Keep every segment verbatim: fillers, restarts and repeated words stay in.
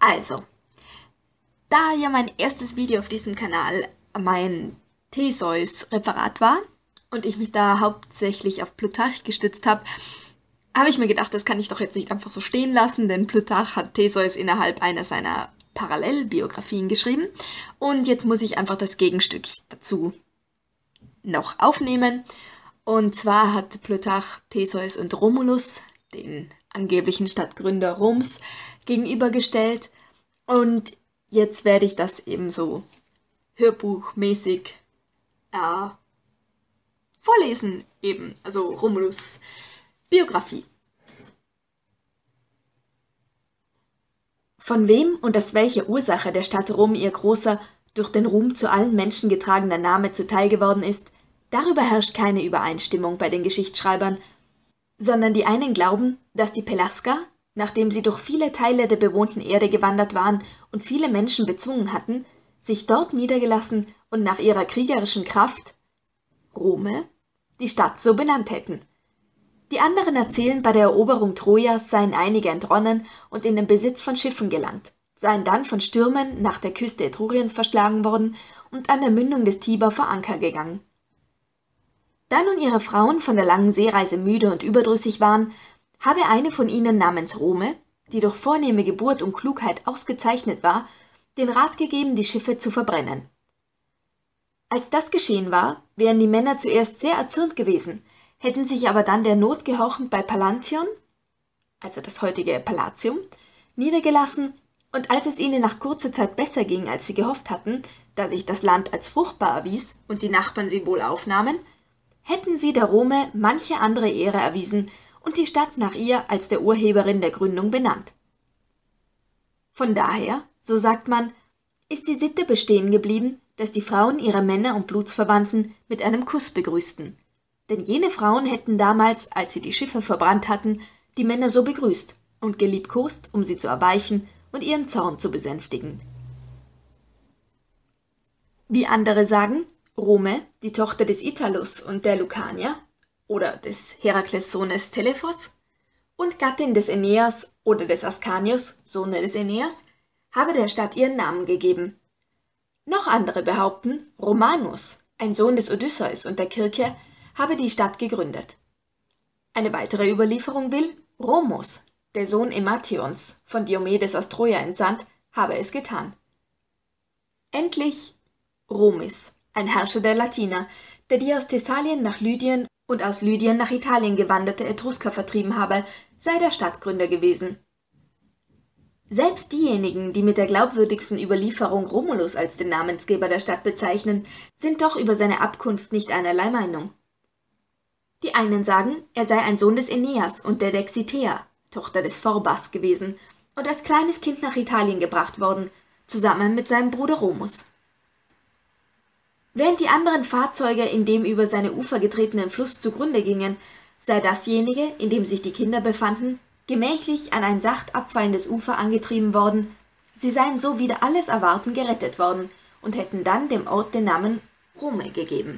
Also, da ja mein erstes Video auf diesem Kanal mein Theseus-Referat war und ich mich da hauptsächlich auf Plutarch gestützt habe, habe ich mir gedacht, das kann ich doch jetzt nicht einfach so stehen lassen, denn Plutarch hat Theseus innerhalb einer seiner Parallelbiografien geschrieben und jetzt muss ich einfach das Gegenstück dazu noch aufnehmen. Und zwar hat Plutarch Theseus und Romulus, den angeblichen Stadtgründer Roms, gegenübergestellt und jetzt werde ich das eben so hörbuchmäßig äh, vorlesen, eben, also Romulus Biografie. Von wem und aus welcher Ursache der Stadt Rom ihr großer, durch den Ruhm zu allen Menschen getragener Name zuteil geworden ist, darüber herrscht keine Übereinstimmung bei den Geschichtsschreibern, sondern die einen glauben, dass die Pelasger, nachdem sie durch viele Teile der bewohnten Erde gewandert waren und viele Menschen bezwungen hatten, sich dort niedergelassen und nach ihrer kriegerischen Kraft, Rome, die Stadt so benannt hätten. Die anderen erzählen, bei der Eroberung Trojas seien einige entronnen und in den Besitz von Schiffen gelangt, seien dann von Stürmen nach der Küste Etruriens verschlagen worden und an der Mündung des Tiber vor Anker gegangen. Da nun ihre Frauen von der langen Seereise müde und überdrüssig waren, habe eine von ihnen namens Rome, die durch vornehme Geburt und Klugheit ausgezeichnet war, den Rat gegeben, die Schiffe zu verbrennen. Als das geschehen war, wären die Männer zuerst sehr erzürnt gewesen, hätten sich aber dann der Not gehorchend bei Pallantion, also das heutige Palatium, niedergelassen, und als es ihnen nach kurzer Zeit besser ging, als sie gehofft hatten, da sich das Land als fruchtbar erwies und die Nachbarn sie wohl aufnahmen, hätten sie der Rome manche andere Ehre erwiesen und die Stadt nach ihr als der Urheberin der Gründung benannt. Von daher, so sagt man, ist die Sitte bestehen geblieben, dass die Frauen ihre Männer und Blutsverwandten mit einem Kuss begrüßten. Denn jene Frauen hätten damals, als sie die Schiffe verbrannt hatten, die Männer so begrüßt und geliebkost, um sie zu erweichen und ihren Zorn zu besänftigen. Wie andere sagen, Rome, die Tochter des Italus und der Lucania, oder des Herakles Sohnes Telephos, und Gattin des Aeneas oder des Ascanius, Sohne des Aeneas, habe der Stadt ihren Namen gegeben. Noch andere behaupten, Romanus, ein Sohn des Odysseus und der Kirche, habe die Stadt gegründet. Eine weitere Überlieferung will, Romus, der Sohn Emathions, von Diomedes aus Troja entsandt, habe es getan. Endlich Romis, ein Herrscher der Latiner, der die aus Thessalien nach Lydien und aus Lydien nach Italien gewanderte Etrusker vertrieben habe, sei der Stadtgründer gewesen. Selbst diejenigen, die mit der glaubwürdigsten Überlieferung Romulus als den Namensgeber der Stadt bezeichnen, sind doch über seine Abkunft nicht einerlei Meinung. Die einen sagen, er sei ein Sohn des Aeneas und der Dexitea, Tochter des Phorbas, gewesen und als kleines Kind nach Italien gebracht worden, zusammen mit seinem Bruder Romus. Während die anderen Fahrzeuge in dem über seine Ufer getretenen Fluss zugrunde gingen, sei dasjenige, in dem sich die Kinder befanden, gemächlich an ein sacht abfallendes Ufer angetrieben worden, sie seien so wider alles Erwarten gerettet worden und hätten dann dem Ort den Namen Rome gegeben.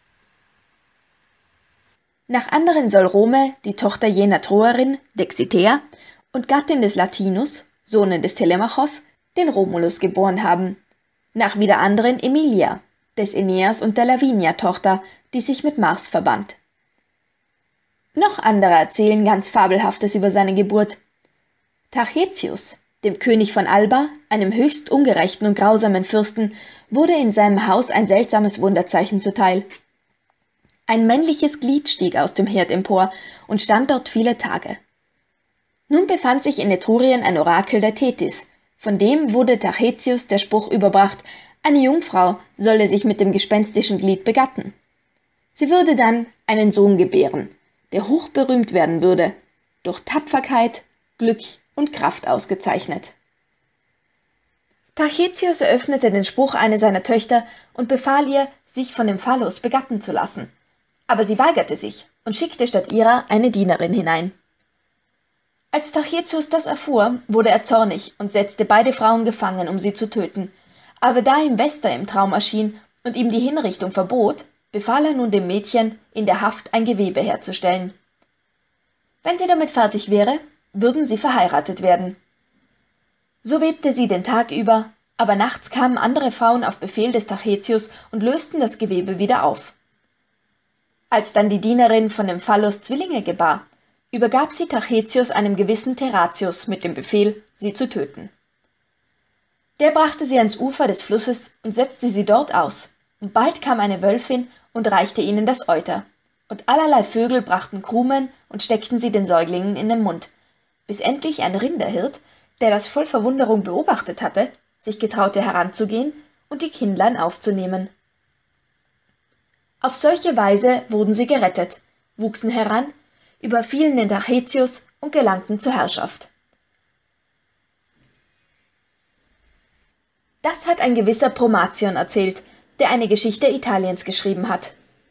Nach anderen soll Rome, die Tochter jener Troerin, Dexitea, und Gattin des Latinus, Sohne des Telemachos, den Romulus geboren haben. Nach wieder anderen Emilia, des Aeneas und der Lavinia Tochter, die sich mit Mars verband. Noch andere erzählen ganz Fabelhaftes über seine Geburt. Tachetius, dem König von Alba, einem höchst ungerechten und grausamen Fürsten, wurde in seinem Haus ein seltsames Wunderzeichen zuteil. Ein männliches Glied stieg aus dem Herd empor und stand dort viele Tage. Nun befand sich in Etrurien ein Orakel der Thetis, von dem wurde Tachetius der Spruch überbracht, eine Jungfrau solle sich mit dem gespenstischen Glied begatten. Sie würde dann einen Sohn gebären, der hochberühmt werden würde, durch Tapferkeit, Glück und Kraft ausgezeichnet. Tachetius eröffnete den Spruch einer seiner Töchter und befahl ihr, sich von dem Phallos begatten zu lassen. Aber sie weigerte sich und schickte statt ihrer eine Dienerin hinein. Als Tachetius das erfuhr, wurde er zornig und setzte beide Frauen gefangen, um sie zu töten. Aber da ihm Vesta im Traum erschien und ihm die Hinrichtung verbot, befahl er nun dem Mädchen, in der Haft ein Gewebe herzustellen. Wenn sie damit fertig wäre, würden sie verheiratet werden. So webte sie den Tag über, aber nachts kamen andere Frauen auf Befehl des Tachetius und lösten das Gewebe wieder auf. Als dann die Dienerin von dem Phallos Zwillinge gebar, übergab sie Tachetius einem gewissen Teratius mit dem Befehl, sie zu töten. Der brachte sie ans Ufer des Flusses und setzte sie dort aus, und bald kam eine Wölfin und reichte ihnen das Euter, und allerlei Vögel brachten Krumen und steckten sie den Säuglingen in den Mund, bis endlich ein Rinderhirt, der das voll Verwunderung beobachtet hatte, sich getraute heranzugehen und die Kindlein aufzunehmen. Auf solche Weise wurden sie gerettet, wuchsen heran, überfielen den Tachetius und gelangten zur Herrschaft. Das hat ein gewisser Promation erzählt, der eine Geschichte Italiens geschrieben hat.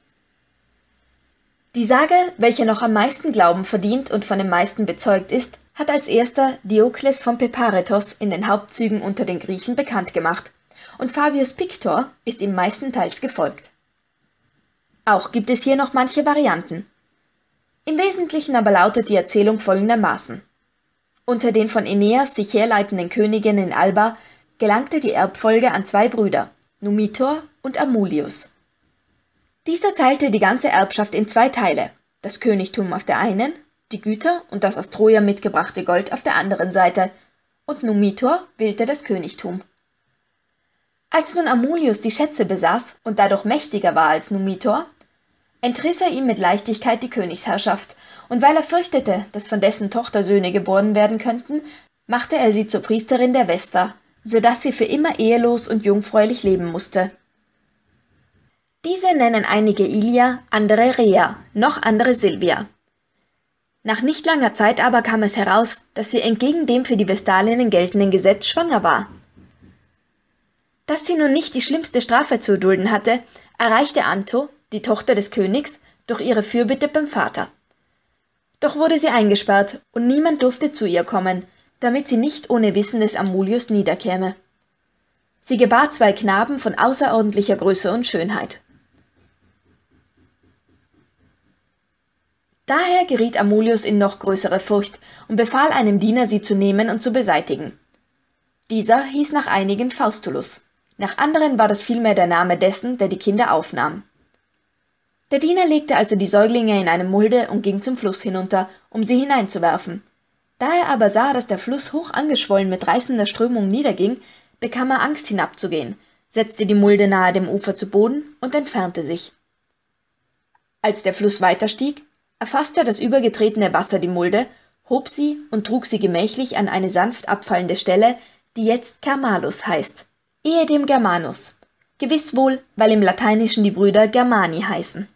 Die Sage, welche noch am meisten Glauben verdient und von den meisten bezeugt ist, hat als erster Diokles von Peparetos in den Hauptzügen unter den Griechen bekannt gemacht, und Fabius Pictor ist ihm meistenteils gefolgt. Auch gibt es hier noch manche Varianten. Im Wesentlichen aber lautet die Erzählung folgendermaßen. Unter den von Aeneas sich herleitenden Königen in Alba gelangte die Erbfolge an zwei Brüder, Numitor und Amulius. Dieser teilte die ganze Erbschaft in zwei Teile, das Königtum auf der einen, die Güter und das aus Troja mitgebrachte Gold auf der anderen Seite, und Numitor wählte das Königtum. Als nun Amulius die Schätze besaß und dadurch mächtiger war als Numitor, entriss er ihm mit Leichtigkeit die Königsherrschaft, und weil er fürchtete, dass von dessen Tochter Söhne geboren werden könnten, machte er sie zur Priesterin der Vesta, so dass sie für immer ehelos und jungfräulich leben musste. Diese nennen einige Ilia, andere Rhea, noch andere Silvia. Nach nicht langer Zeit aber kam es heraus, dass sie entgegen dem für die Vestalinnen geltenden Gesetz schwanger war. Dass sie nun nicht die schlimmste Strafe zu erdulden hatte, erreichte Anto, die Tochter des Königs, durch ihre Fürbitte beim Vater. Doch wurde sie eingesperrt und niemand durfte zu ihr kommen, damit sie nicht ohne Wissen des Amulius niederkäme. Sie gebar zwei Knaben von außerordentlicher Größe und Schönheit. Daher geriet Amulius in noch größere Furcht und befahl einem Diener, sie zu nehmen und zu beseitigen. Dieser hieß nach einigen Faustulus, nach anderen war das vielmehr der Name dessen, der die Kinder aufnahm. Der Diener legte also die Säuglinge in eine Mulde und ging zum Fluss hinunter, um sie hineinzuwerfen. Da er aber sah, dass der Fluss hoch angeschwollen mit reißender Strömung niederging, bekam er Angst hinabzugehen, setzte die Mulde nahe dem Ufer zu Boden und entfernte sich. Als der Fluss weiter stieg, erfasste das übergetretene Wasser die Mulde, hob sie und trug sie gemächlich an eine sanft abfallende Stelle, die jetzt Germalus heißt, ehedem Germanus, gewiss wohl, weil im Lateinischen die Brüder Germani heißen.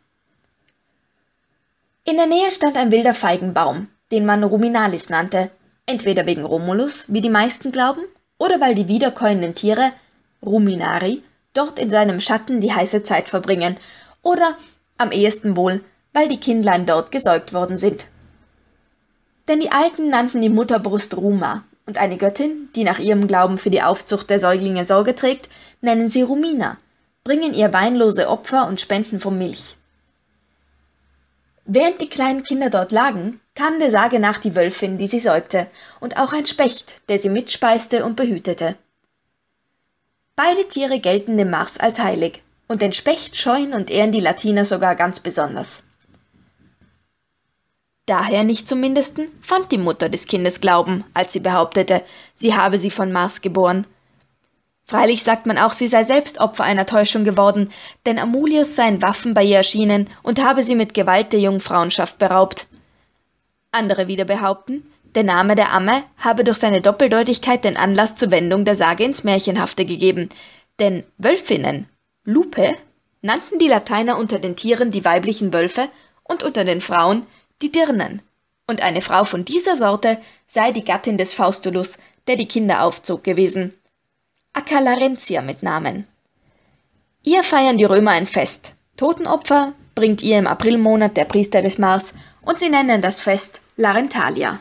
In der Nähe stand ein wilder Feigenbaum, den man Ruminalis nannte, entweder wegen Romulus, wie die meisten glauben, oder weil die wiederkäuenden Tiere, Ruminari, dort in seinem Schatten die heiße Zeit verbringen, oder, am ehesten wohl, weil die Kindlein dort gesäugt worden sind. Denn die Alten nannten die Mutterbrust Ruma, und eine Göttin, die nach ihrem Glauben für die Aufzucht der Säuglinge Sorge trägt, nennen sie Rumina, bringen ihr weinlose Opfer und spenden vom Milch. Während die kleinen Kinder dort lagen, kam der Sage nach die Wölfin, die sie säugte, und auch ein Specht, der sie mitspeiste und behütete. Beide Tiere gelten dem Mars als heilig, und den Specht scheuen und ehren die Latiner sogar ganz besonders. Daher nicht zum Mindesten fand die Mutter des Kindes Glauben, als sie behauptete, sie habe sie von Mars geboren. Freilich sagt man auch, sie sei selbst Opfer einer Täuschung geworden, denn Amulius sei in Waffen bei ihr erschienen und habe sie mit Gewalt der Jungfrauenschaft beraubt. Andere wieder behaupten, der Name der Amme habe durch seine Doppeldeutigkeit den Anlass zur Wendung der Sage ins Märchenhafte gegeben, denn Wölfinnen, Lupe, nannten die Lateiner unter den Tieren die weiblichen Wölfe und unter den Frauen die Dirnen, und eine Frau von dieser Sorte sei die Gattin des Faustulus, der die Kinder aufzog, gewesen. Acalarentia mit Namen. Ihr feiern die Römer ein Fest. Totenopfer bringt ihr im Aprilmonat der Priester des Mars, und sie nennen das Fest Larentalia.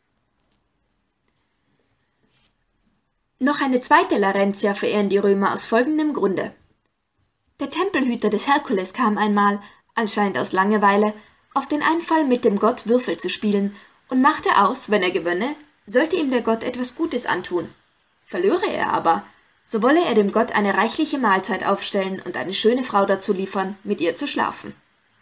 Noch eine zweite Larentia verehren die Römer aus folgendem Grunde. Der Tempelhüter des Herkules kam einmal, anscheinend aus Langeweile, auf den Einfall, mit dem Gott Würfel zu spielen, und machte aus, wenn er gewönne, sollte ihm der Gott etwas Gutes antun. Verlöre er aber, so wolle er dem Gott eine reichliche Mahlzeit aufstellen und eine schöne Frau dazu liefern, mit ihr zu schlafen.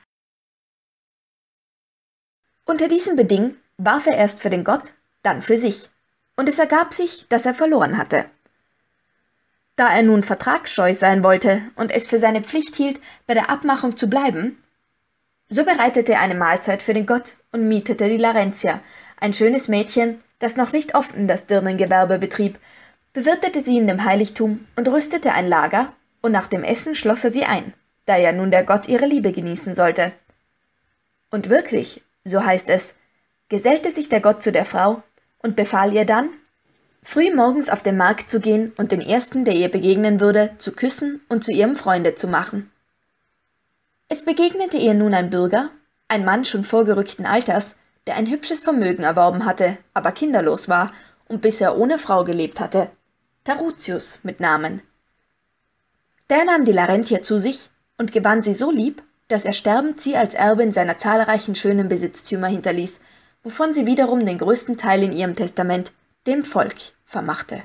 Unter diesem Beding warf er erst für den Gott, dann für sich, und es ergab sich, dass er verloren hatte. Da er nun vertragsscheu sein wollte und es für seine Pflicht hielt, bei der Abmachung zu bleiben, so bereitete er eine Mahlzeit für den Gott und mietete die Larentia, ein schönes Mädchen, das noch nicht offen das Dirnengewerbe betrieb, bewirtete sie in dem Heiligtum und rüstete ein Lager, und nach dem Essen schloss er sie ein, da ja nun der Gott ihre Liebe genießen sollte. Und wirklich, so heißt es, gesellte sich der Gott zu der Frau und befahl ihr dann, früh morgens auf den Markt zu gehen und den ersten, der ihr begegnen würde, zu küssen und zu ihrem Freunde zu machen. Es begegnete ihr nun ein Bürger, ein Mann schon vorgerückten Alters, der ein hübsches Vermögen erworben hatte, aber kinderlos war und bisher ohne Frau gelebt hatte, Tarutius mit Namen. Der nahm die Larentia zu sich und gewann sie so lieb, dass er sterbend sie als Erbin seiner zahlreichen schönen Besitztümer hinterließ, wovon sie wiederum den größten Teil in ihrem Testament dem Volk vermachte.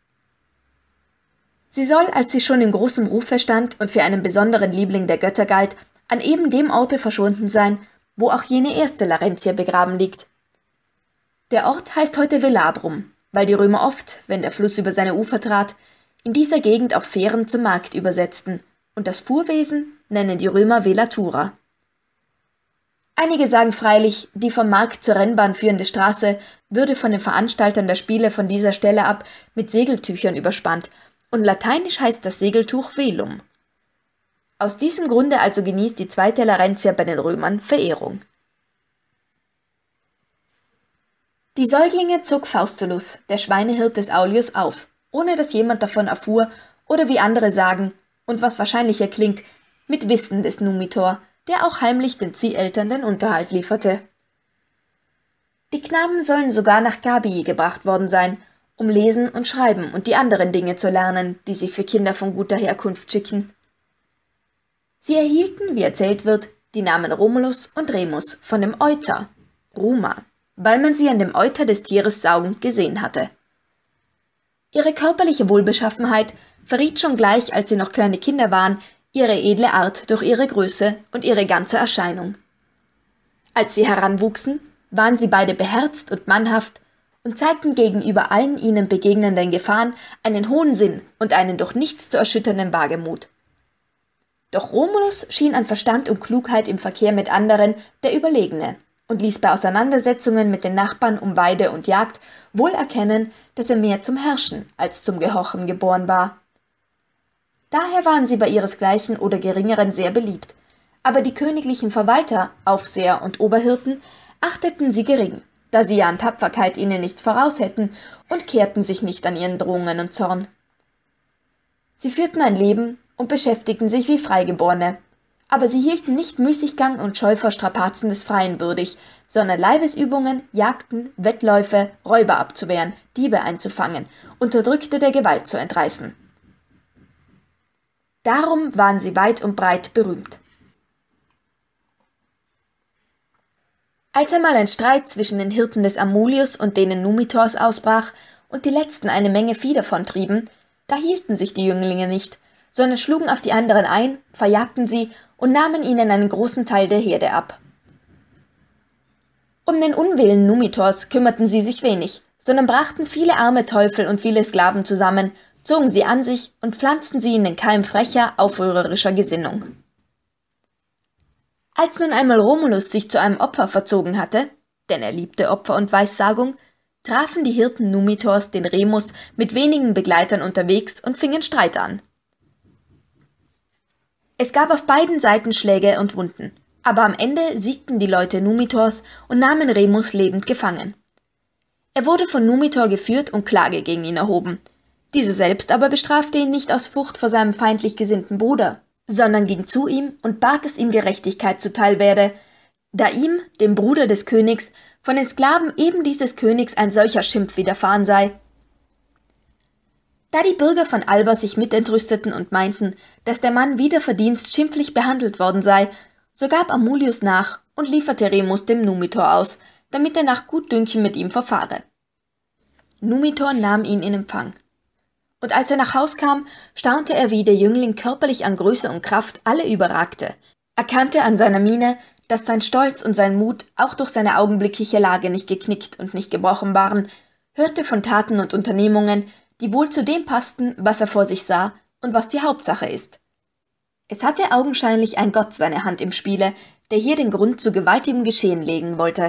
Sie soll, als sie schon in großem Rufe stand und für einen besonderen Liebling der Götter galt, an eben dem Orte verschwunden sein, wo auch jene erste Larentia begraben liegt. Der Ort heißt heute Velabrum, weil die Römer oft, wenn der Fluss über seine Ufer trat, in dieser Gegend auf Fähren zum Markt übersetzten, und das Fuhrwesen nennen die Römer Velatura. Einige sagen freilich, die vom Markt zur Rennbahn führende Straße würde von den Veranstaltern der Spiele von dieser Stelle ab mit Segeltüchern überspannt, und lateinisch heißt das Segeltuch Velum. Aus diesem Grunde also genießt die zweite Larentia bei den Römern Verehrung. Die Säuglinge zog Faustulus, der Schweinehirt des Aulius, auf, ohne dass jemand davon erfuhr oder wie andere sagen, und was wahrscheinlicher klingt, mit Wissen des Numitor, der auch heimlich den Zieheltern den Unterhalt lieferte. Die Knaben sollen sogar nach Gabii gebracht worden sein, um Lesen und Schreiben und die anderen Dinge zu lernen, die sich für Kinder von guter Herkunft schicken. Sie erhielten, wie erzählt wird, die Namen Romulus und Remus von dem Euter, Ruma, weil man sie an dem Euter des Tieres saugend gesehen hatte. Ihre körperliche Wohlbeschaffenheit verriet schon gleich, als sie noch kleine Kinder waren, ihre edle Art durch ihre Größe und ihre ganze Erscheinung. Als sie heranwuchsen, waren sie beide beherzt und mannhaft und zeigten gegenüber allen ihnen begegnenden Gefahren einen hohen Sinn und einen durch nichts zu erschütternden Wagemut. Doch Romulus schien an Verstand und Klugheit im Verkehr mit anderen der Überlegene und ließ bei Auseinandersetzungen mit den Nachbarn um Weide und Jagd wohl erkennen, dass er mehr zum Herrschen als zum Gehorchen geboren war. Daher waren sie bei ihresgleichen oder Geringeren sehr beliebt, aber die königlichen Verwalter, Aufseher und Oberhirten achteten sie gering, da sie ja an Tapferkeit ihnen nichts voraus hätten und kehrten sich nicht an ihren Drohungen und Zorn. Sie führten ein Leben und beschäftigten sich wie Freigeborene, aber sie hielten nicht Müßiggang und Scheu vor Strapazen des Freien würdig, sondern Leibesübungen, Jagden, Wettläufe, Räuber abzuwehren, Diebe einzufangen, Unterdrückte der Gewalt zu entreißen. Darum waren sie weit und breit berühmt. Als einmal ein Streit zwischen den Hirten des Amulius und denen Numitors ausbrach und die letzten eine Menge Vieh davontrieben, da hielten sich die Jünglinge nicht, sondern schlugen auf die anderen ein, verjagten sie und nahmen ihnen einen großen Teil der Herde ab. Um den Unwillen Numitors kümmerten sie sich wenig, sondern brachten viele arme Teufel und viele Sklaven zusammen, zogen sie an sich und pflanzten sie in den Keim frecher, aufrührerischer Gesinnung. Als nun einmal Romulus sich zu einem Opfer verzogen hatte, denn er liebte Opfer und Weissagung, trafen die Hirten Numitors den Remus mit wenigen Begleitern unterwegs und fingen Streit an. Es gab auf beiden Seiten Schläge und Wunden, aber am Ende siegten die Leute Numitors und nahmen Remus lebend gefangen. Er wurde von Numitor geführt und Klage gegen ihn erhoben. Diese selbst aber bestrafte ihn nicht aus Furcht vor seinem feindlich gesinnten Bruder, sondern ging zu ihm und bat, dass ihm Gerechtigkeit zuteil werde, da ihm, dem Bruder des Königs, von den Sklaven eben dieses Königs ein solcher Schimpf widerfahren sei. Da die Bürger von Alba sich mitentrüsteten und meinten, dass der Mann wider Verdienst schimpflich behandelt worden sei, so gab Amulius nach und lieferte Remus dem Numitor aus, damit er nach Gutdünken mit ihm verfahre. Numitor nahm ihn in Empfang, und als er nach Haus kam, staunte er, wie der Jüngling körperlich an Größe und Kraft alle überragte. Erkannte an seiner Miene, dass sein Stolz und sein Mut auch durch seine augenblickliche Lage nicht geknickt und nicht gebrochen waren, hörte von Taten und Unternehmungen, die wohl zu dem passten, was er vor sich sah und was die Hauptsache ist. Es hatte augenscheinlich ein Gott seine Hand im Spiele, der hier den Grund zu gewaltigem Geschehen legen wollte.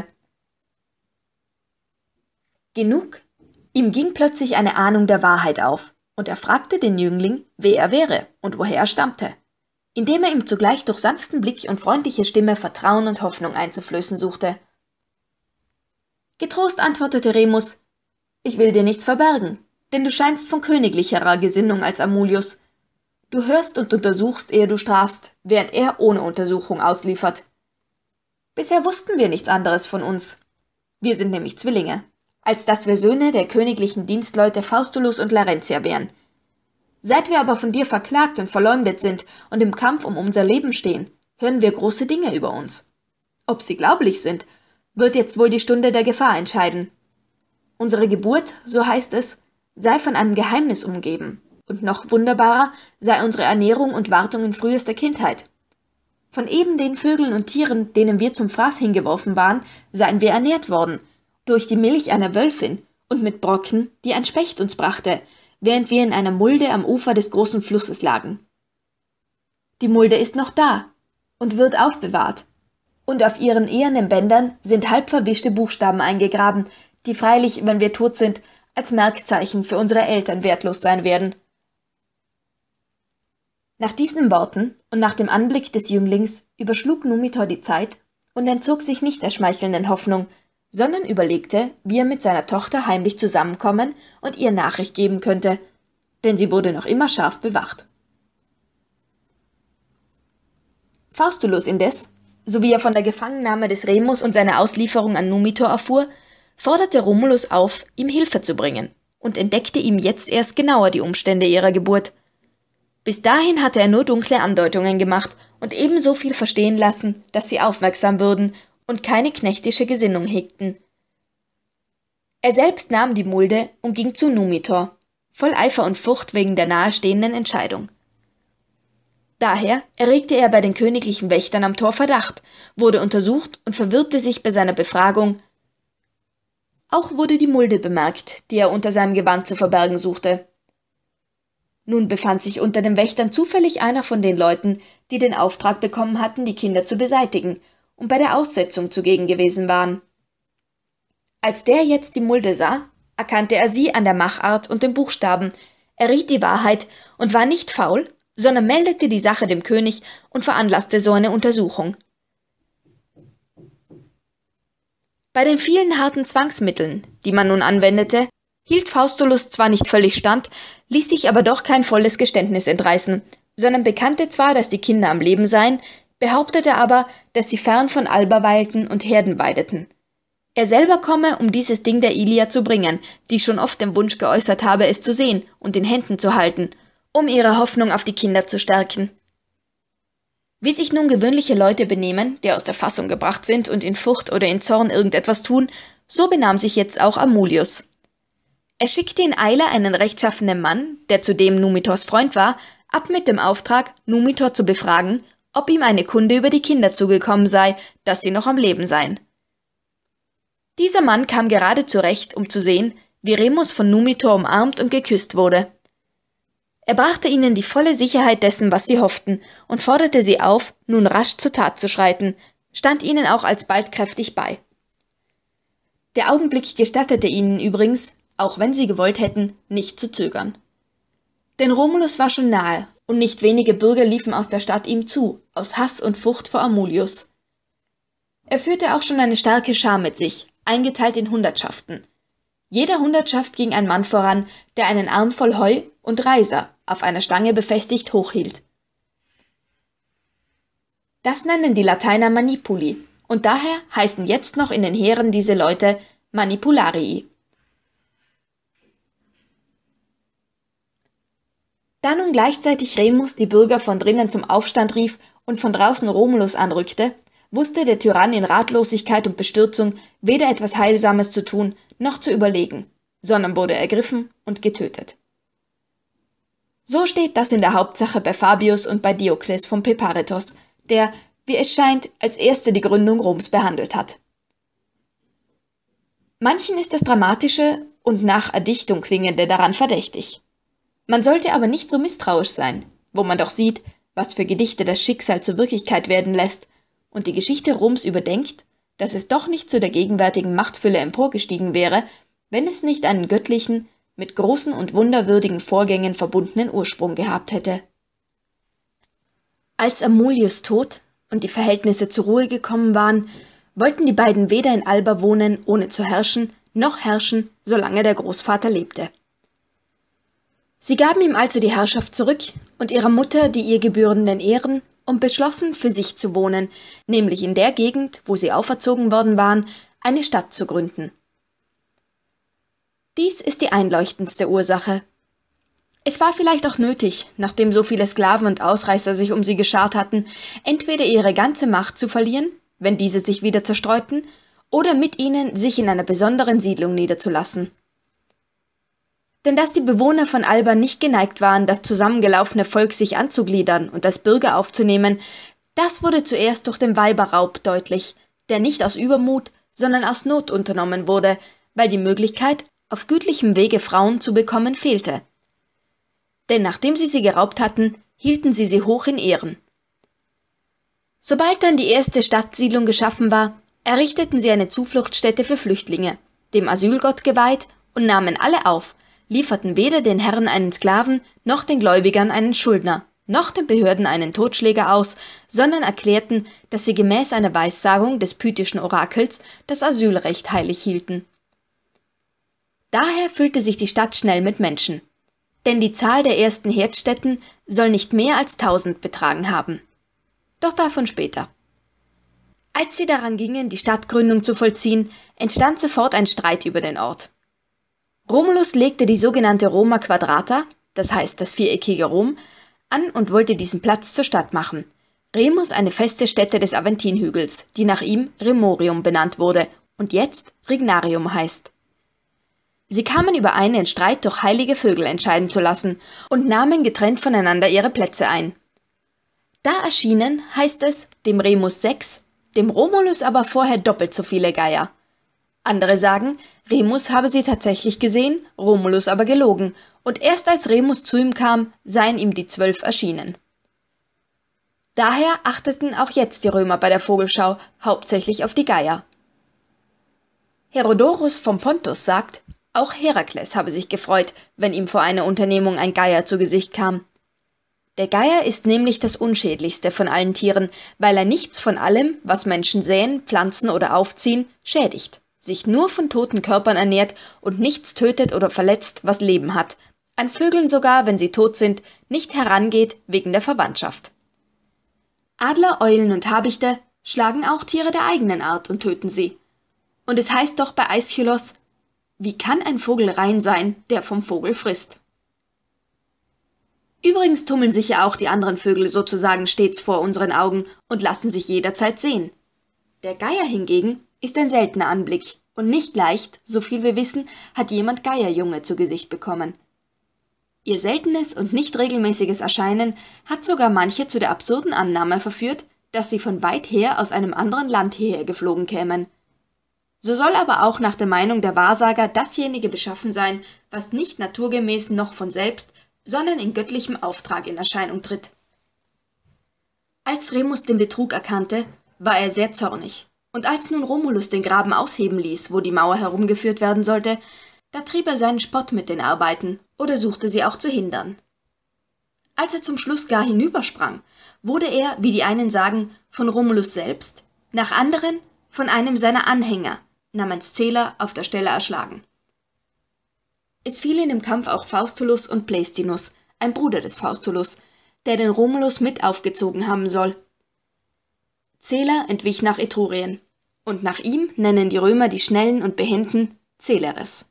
Genug? Ihm ging plötzlich eine Ahnung der Wahrheit auf, und er fragte den Jüngling, wer er wäre und woher er stammte, indem er ihm zugleich durch sanften Blick und freundliche Stimme Vertrauen und Hoffnung einzuflößen suchte. Getrost antwortete Remus, »Ich will dir nichts verbergen, denn du scheinst von königlicherer Gesinnung als Amulius. Du hörst und untersuchst, ehe du strafst, während er ohne Untersuchung ausliefert. Bisher wussten wir nichts anderes von uns. Wir sind nämlich Zwillinge, als dass wir Söhne der königlichen Dienstleute Faustulus und Larentia wären. Seit wir aber von dir verklagt und verleumdet sind und im Kampf um unser Leben stehen, hören wir große Dinge über uns. Ob sie glaublich sind, wird jetzt wohl die Stunde der Gefahr entscheiden. Unsere Geburt, so heißt es, sei von einem Geheimnis umgeben, und noch wunderbarer sei unsere Ernährung und Wartung in frühester Kindheit. Von eben den Vögeln und Tieren, denen wir zum Fraß hingeworfen waren, seien wir ernährt worden, durch die Milch einer Wölfin und mit Brocken, die ein Specht uns brachte, während wir in einer Mulde am Ufer des großen Flusses lagen. Die Mulde ist noch da und wird aufbewahrt, und auf ihren ehernen Bändern sind halb verwischte Buchstaben eingegraben, die freilich, wenn wir tot sind, als Merkzeichen für unsere Eltern wertlos sein werden. Nach diesen Worten und nach dem Anblick des Jünglings überschlug Numitor die Zeit und entzog sich nicht der schmeichelnden Hoffnung, sondern überlegte, wie er mit seiner Tochter heimlich zusammenkommen und ihr Nachricht geben könnte, denn sie wurde noch immer scharf bewacht. Faustulus indes, so wie er von der Gefangennahme des Remus und seiner Auslieferung an Numitor erfuhr, forderte Romulus auf, ihm Hilfe zu bringen, und entdeckte ihm jetzt erst genauer die Umstände ihrer Geburt. Bis dahin hatte er nur dunkle Andeutungen gemacht und ebenso viel verstehen lassen, dass sie aufmerksam würden und keine knechtische Gesinnung hegten. Er selbst nahm die Mulde und ging zu Numitor, voll Eifer und Furcht wegen der nahestehenden Entscheidung. Daher erregte er bei den königlichen Wächtern am Tor Verdacht, wurde untersucht und verwirrte sich bei seiner Befragung. Auch wurde die Mulde bemerkt, die er unter seinem Gewand zu verbergen suchte. Nun befand sich unter den Wächtern zufällig einer von den Leuten, die den Auftrag bekommen hatten, die Kinder zu beseitigen und bei der Aussetzung zugegen gewesen waren. Als der jetzt die Mulde sah, erkannte er sie an der Machart und den Buchstaben, erriet die Wahrheit und war nicht faul, sondern meldete die Sache dem König und veranlasste so eine Untersuchung. Bei den vielen harten Zwangsmitteln, die man nun anwendete, hielt Faustulus zwar nicht völlig stand, ließ sich aber doch kein volles Geständnis entreißen, sondern bekannte zwar, dass die Kinder am Leben seien, behauptete aber, dass sie fern von Alba weilten und Herden weideten. Er selber komme, um dieses Ding der Ilia zu bringen, die schon oft den Wunsch geäußert habe, es zu sehen und in Händen zu halten, um ihre Hoffnung auf die Kinder zu stärken. Wie sich nun gewöhnliche Leute benehmen, die aus der Fassung gebracht sind und in Furcht oder in Zorn irgendetwas tun, so benahm sich jetzt auch Amulius. Er schickte in Eile einen rechtschaffenen Mann, der zudem Numitors Freund war, ab mit dem Auftrag, Numitor zu befragen, ob ihm eine Kunde über die Kinder zugekommen sei, dass sie noch am Leben seien. Dieser Mann kam gerade zurecht, um zu sehen, wie Remus von Numitor umarmt und geküsst wurde. Er brachte ihnen die volle Sicherheit dessen, was sie hofften, und forderte sie auf, nun rasch zur Tat zu schreiten, stand ihnen auch alsbald kräftig bei. Der Augenblick gestattete ihnen übrigens, auch wenn sie gewollt hätten, nicht zu zögern. Denn Romulus war schon nahe, und nicht wenige Bürger liefen aus der Stadt ihm zu, aus Hass und Furcht vor Amulius. Er führte auch schon eine starke Schar mit sich, eingeteilt in Hundertschaften. Jeder Hundertschaft ging ein Mann voran, der einen Arm voll Heu und Reiser, auf einer Stange befestigt, hochhielt. Das nennen die Lateiner Manipuli, und daher heißen jetzt noch in den Heeren diese Leute Manipularii. Da nun gleichzeitig Remus die Bürger von drinnen zum Aufstand rief und von draußen Romulus anrückte, wusste der Tyrann in Ratlosigkeit und Bestürzung weder etwas Heilsames zu tun, noch zu überlegen, sondern wurde ergriffen und getötet. So steht das in der Hauptsache bei Fabius und bei Diokles von Peparetos, der, wie es scheint, als erster die Gründung Roms behandelt hat. Manchen ist das Dramatische und nach Erdichtung klingende daran verdächtig. Man sollte aber nicht so misstrauisch sein, wo man doch sieht, was für Gedichte das Schicksal zur Wirklichkeit werden lässt und die Geschichte Roms überdenkt, dass es doch nicht zu der gegenwärtigen Machtfülle emporgestiegen wäre, wenn es nicht einen göttlichen, mit großen und wunderwürdigen Vorgängen verbundenen Ursprung gehabt hätte. Als Amulius tot und die Verhältnisse zur Ruhe gekommen waren, wollten die beiden weder in Alba wohnen, ohne zu herrschen, noch herrschen, solange der Großvater lebte. Sie gaben ihm also die Herrschaft zurück und ihrer Mutter die ihr gebührenden Ehren und beschlossen, für sich zu wohnen, nämlich in der Gegend, wo sie auferzogen worden waren, eine Stadt zu gründen. Dies ist die einleuchtendste Ursache. Es war vielleicht auch nötig, nachdem so viele Sklaven und Ausreißer sich um sie geschart hatten, entweder ihre ganze Macht zu verlieren, wenn diese sich wieder zerstreuten, oder mit ihnen sich in einer besonderen Siedlung niederzulassen. Denn dass die Bewohner von Alba nicht geneigt waren, das zusammengelaufene Volk sich anzugliedern und als Bürger aufzunehmen, das wurde zuerst durch den Weiberraub deutlich, der nicht aus Übermut, sondern aus Not unternommen wurde, weil die Möglichkeit, auf gütlichem Wege Frauen zu bekommen, fehlte. Denn nachdem sie sie geraubt hatten, hielten sie sie hoch in Ehren. Sobald dann die erste Stadtsiedlung geschaffen war, errichteten sie eine Zufluchtsstätte für Flüchtlinge, dem Asylgott geweiht, und nahmen alle auf, lieferten weder den Herren einen Sklaven, noch den Gläubigern einen Schuldner, noch den Behörden einen Totschläger aus, sondern erklärten, dass sie gemäß einer Weissagung des pythischen Orakels das Asylrecht heilig hielten. Daher füllte sich die Stadt schnell mit Menschen, denn die Zahl der ersten Herdstätten soll nicht mehr als tausend betragen haben. Doch davon später. Als sie daran gingen, die Stadtgründung zu vollziehen, entstand sofort ein Streit über den Ort. Romulus legte die sogenannte Roma Quadrata, das heißt das viereckige Rom, an und wollte diesen Platz zur Stadt machen. Remus eine feste Stätte des Aventinhügels, die nach ihm Remorium benannt wurde und jetzt Rignarium heißt. Sie kamen überein, den Streit durch heilige Vögel entscheiden zu lassen und nahmen getrennt voneinander ihre Plätze ein. Da erschienen, heißt es, dem Remus sechs, dem Romulus aber vorher doppelt so viele Geier. Andere sagen, Remus habe sie tatsächlich gesehen, Romulus aber gelogen, und erst als Remus zu ihm kam, seien ihm die zwölf erschienen. Daher achteten auch jetzt die Römer bei der Vogelschau hauptsächlich auf die Geier. Herodorus vom Pontus sagt, auch Herakles habe sich gefreut, wenn ihm vor einer Unternehmung ein Geier zu Gesicht kam. Der Geier ist nämlich das unschädlichste von allen Tieren, weil er nichts von allem, was Menschen säen, pflanzen oder aufziehen, schädigt, sich nur von toten Körpern ernährt und nichts tötet oder verletzt, was Leben hat, an Vögeln sogar, wenn sie tot sind, nicht herangeht wegen der Verwandtschaft. Adler, Eulen und Habichte schlagen auch Tiere der eigenen Art und töten sie. Und es heißt doch bei Aeschylos, wie kann ein Vogel rein sein, der vom Vogel frisst? Übrigens tummeln sich ja auch die anderen Vögel sozusagen stets vor unseren Augen und lassen sich jederzeit sehen. Der Geier hingegen ist ein seltener Anblick und nicht leicht, so viel wir wissen, hat jemand Geierjunge zu Gesicht bekommen. Ihr seltenes und nicht regelmäßiges Erscheinen hat sogar manche zu der absurden Annahme verführt, dass sie von weit her aus einem anderen Land hierher geflogen kämen. So soll aber auch nach der Meinung der Wahrsager dasjenige beschaffen sein, was nicht naturgemäß noch von selbst, sondern in göttlichem Auftrag in Erscheinung tritt. Als Remus den Betrug erkannte, war er sehr zornig, und als nun Romulus den Graben ausheben ließ, wo die Mauer herumgeführt werden sollte, da trieb er seinen Spott mit den Arbeiten oder suchte sie auch zu hindern. Als er zum Schluss gar hinübersprang, wurde er, wie die einen sagen, von Romulus selbst, nach anderen von einem seiner Anhänger, namens Celer, auf der Stelle erschlagen. Es fiel in dem Kampf auch Faustulus und Pleistinus, ein Bruder des Faustulus, der den Romulus mit aufgezogen haben soll. Celer entwich nach Etrurien, und nach ihm nennen die Römer die Schnellen und Behenden Celeres.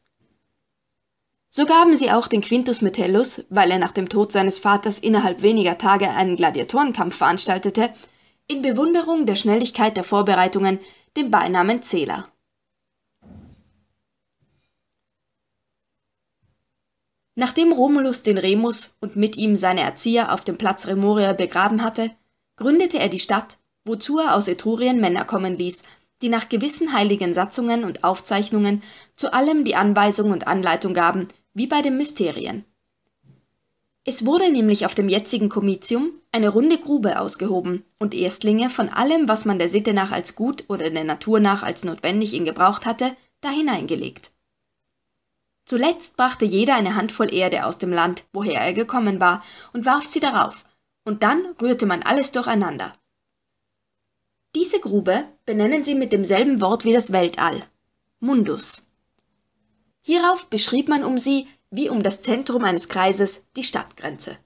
So gaben sie auch den Quintus Metellus, weil er nach dem Tod seines Vaters innerhalb weniger Tage einen Gladiatorenkampf veranstaltete, in Bewunderung der Schnelligkeit der Vorbereitungen den Beinamen Celer. Nachdem Romulus den Remus und mit ihm seine Erzieher auf dem Platz Remoria begraben hatte, gründete er die Stadt, wozu er aus Etrurien Männer kommen ließ, die nach gewissen heiligen Satzungen und Aufzeichnungen zu allem die Anweisung und Anleitung gaben, wie bei den Mysterien. Es wurde nämlich auf dem jetzigen Komitium eine runde Grube ausgehoben und Erstlinge von allem, was man der Sitte nach als gut oder der Natur nach als notwendig in gebraucht hatte, da hineingelegt. Zuletzt brachte jeder eine Handvoll Erde aus dem Land, woher er gekommen war, und warf sie darauf, und dann rührte man alles durcheinander. Diese Grube benennen sie mit demselben Wort wie das Weltall, Mundus. Hierauf beschrieb man um sie, wie um das Zentrum eines Kreises, die Stadtgrenze.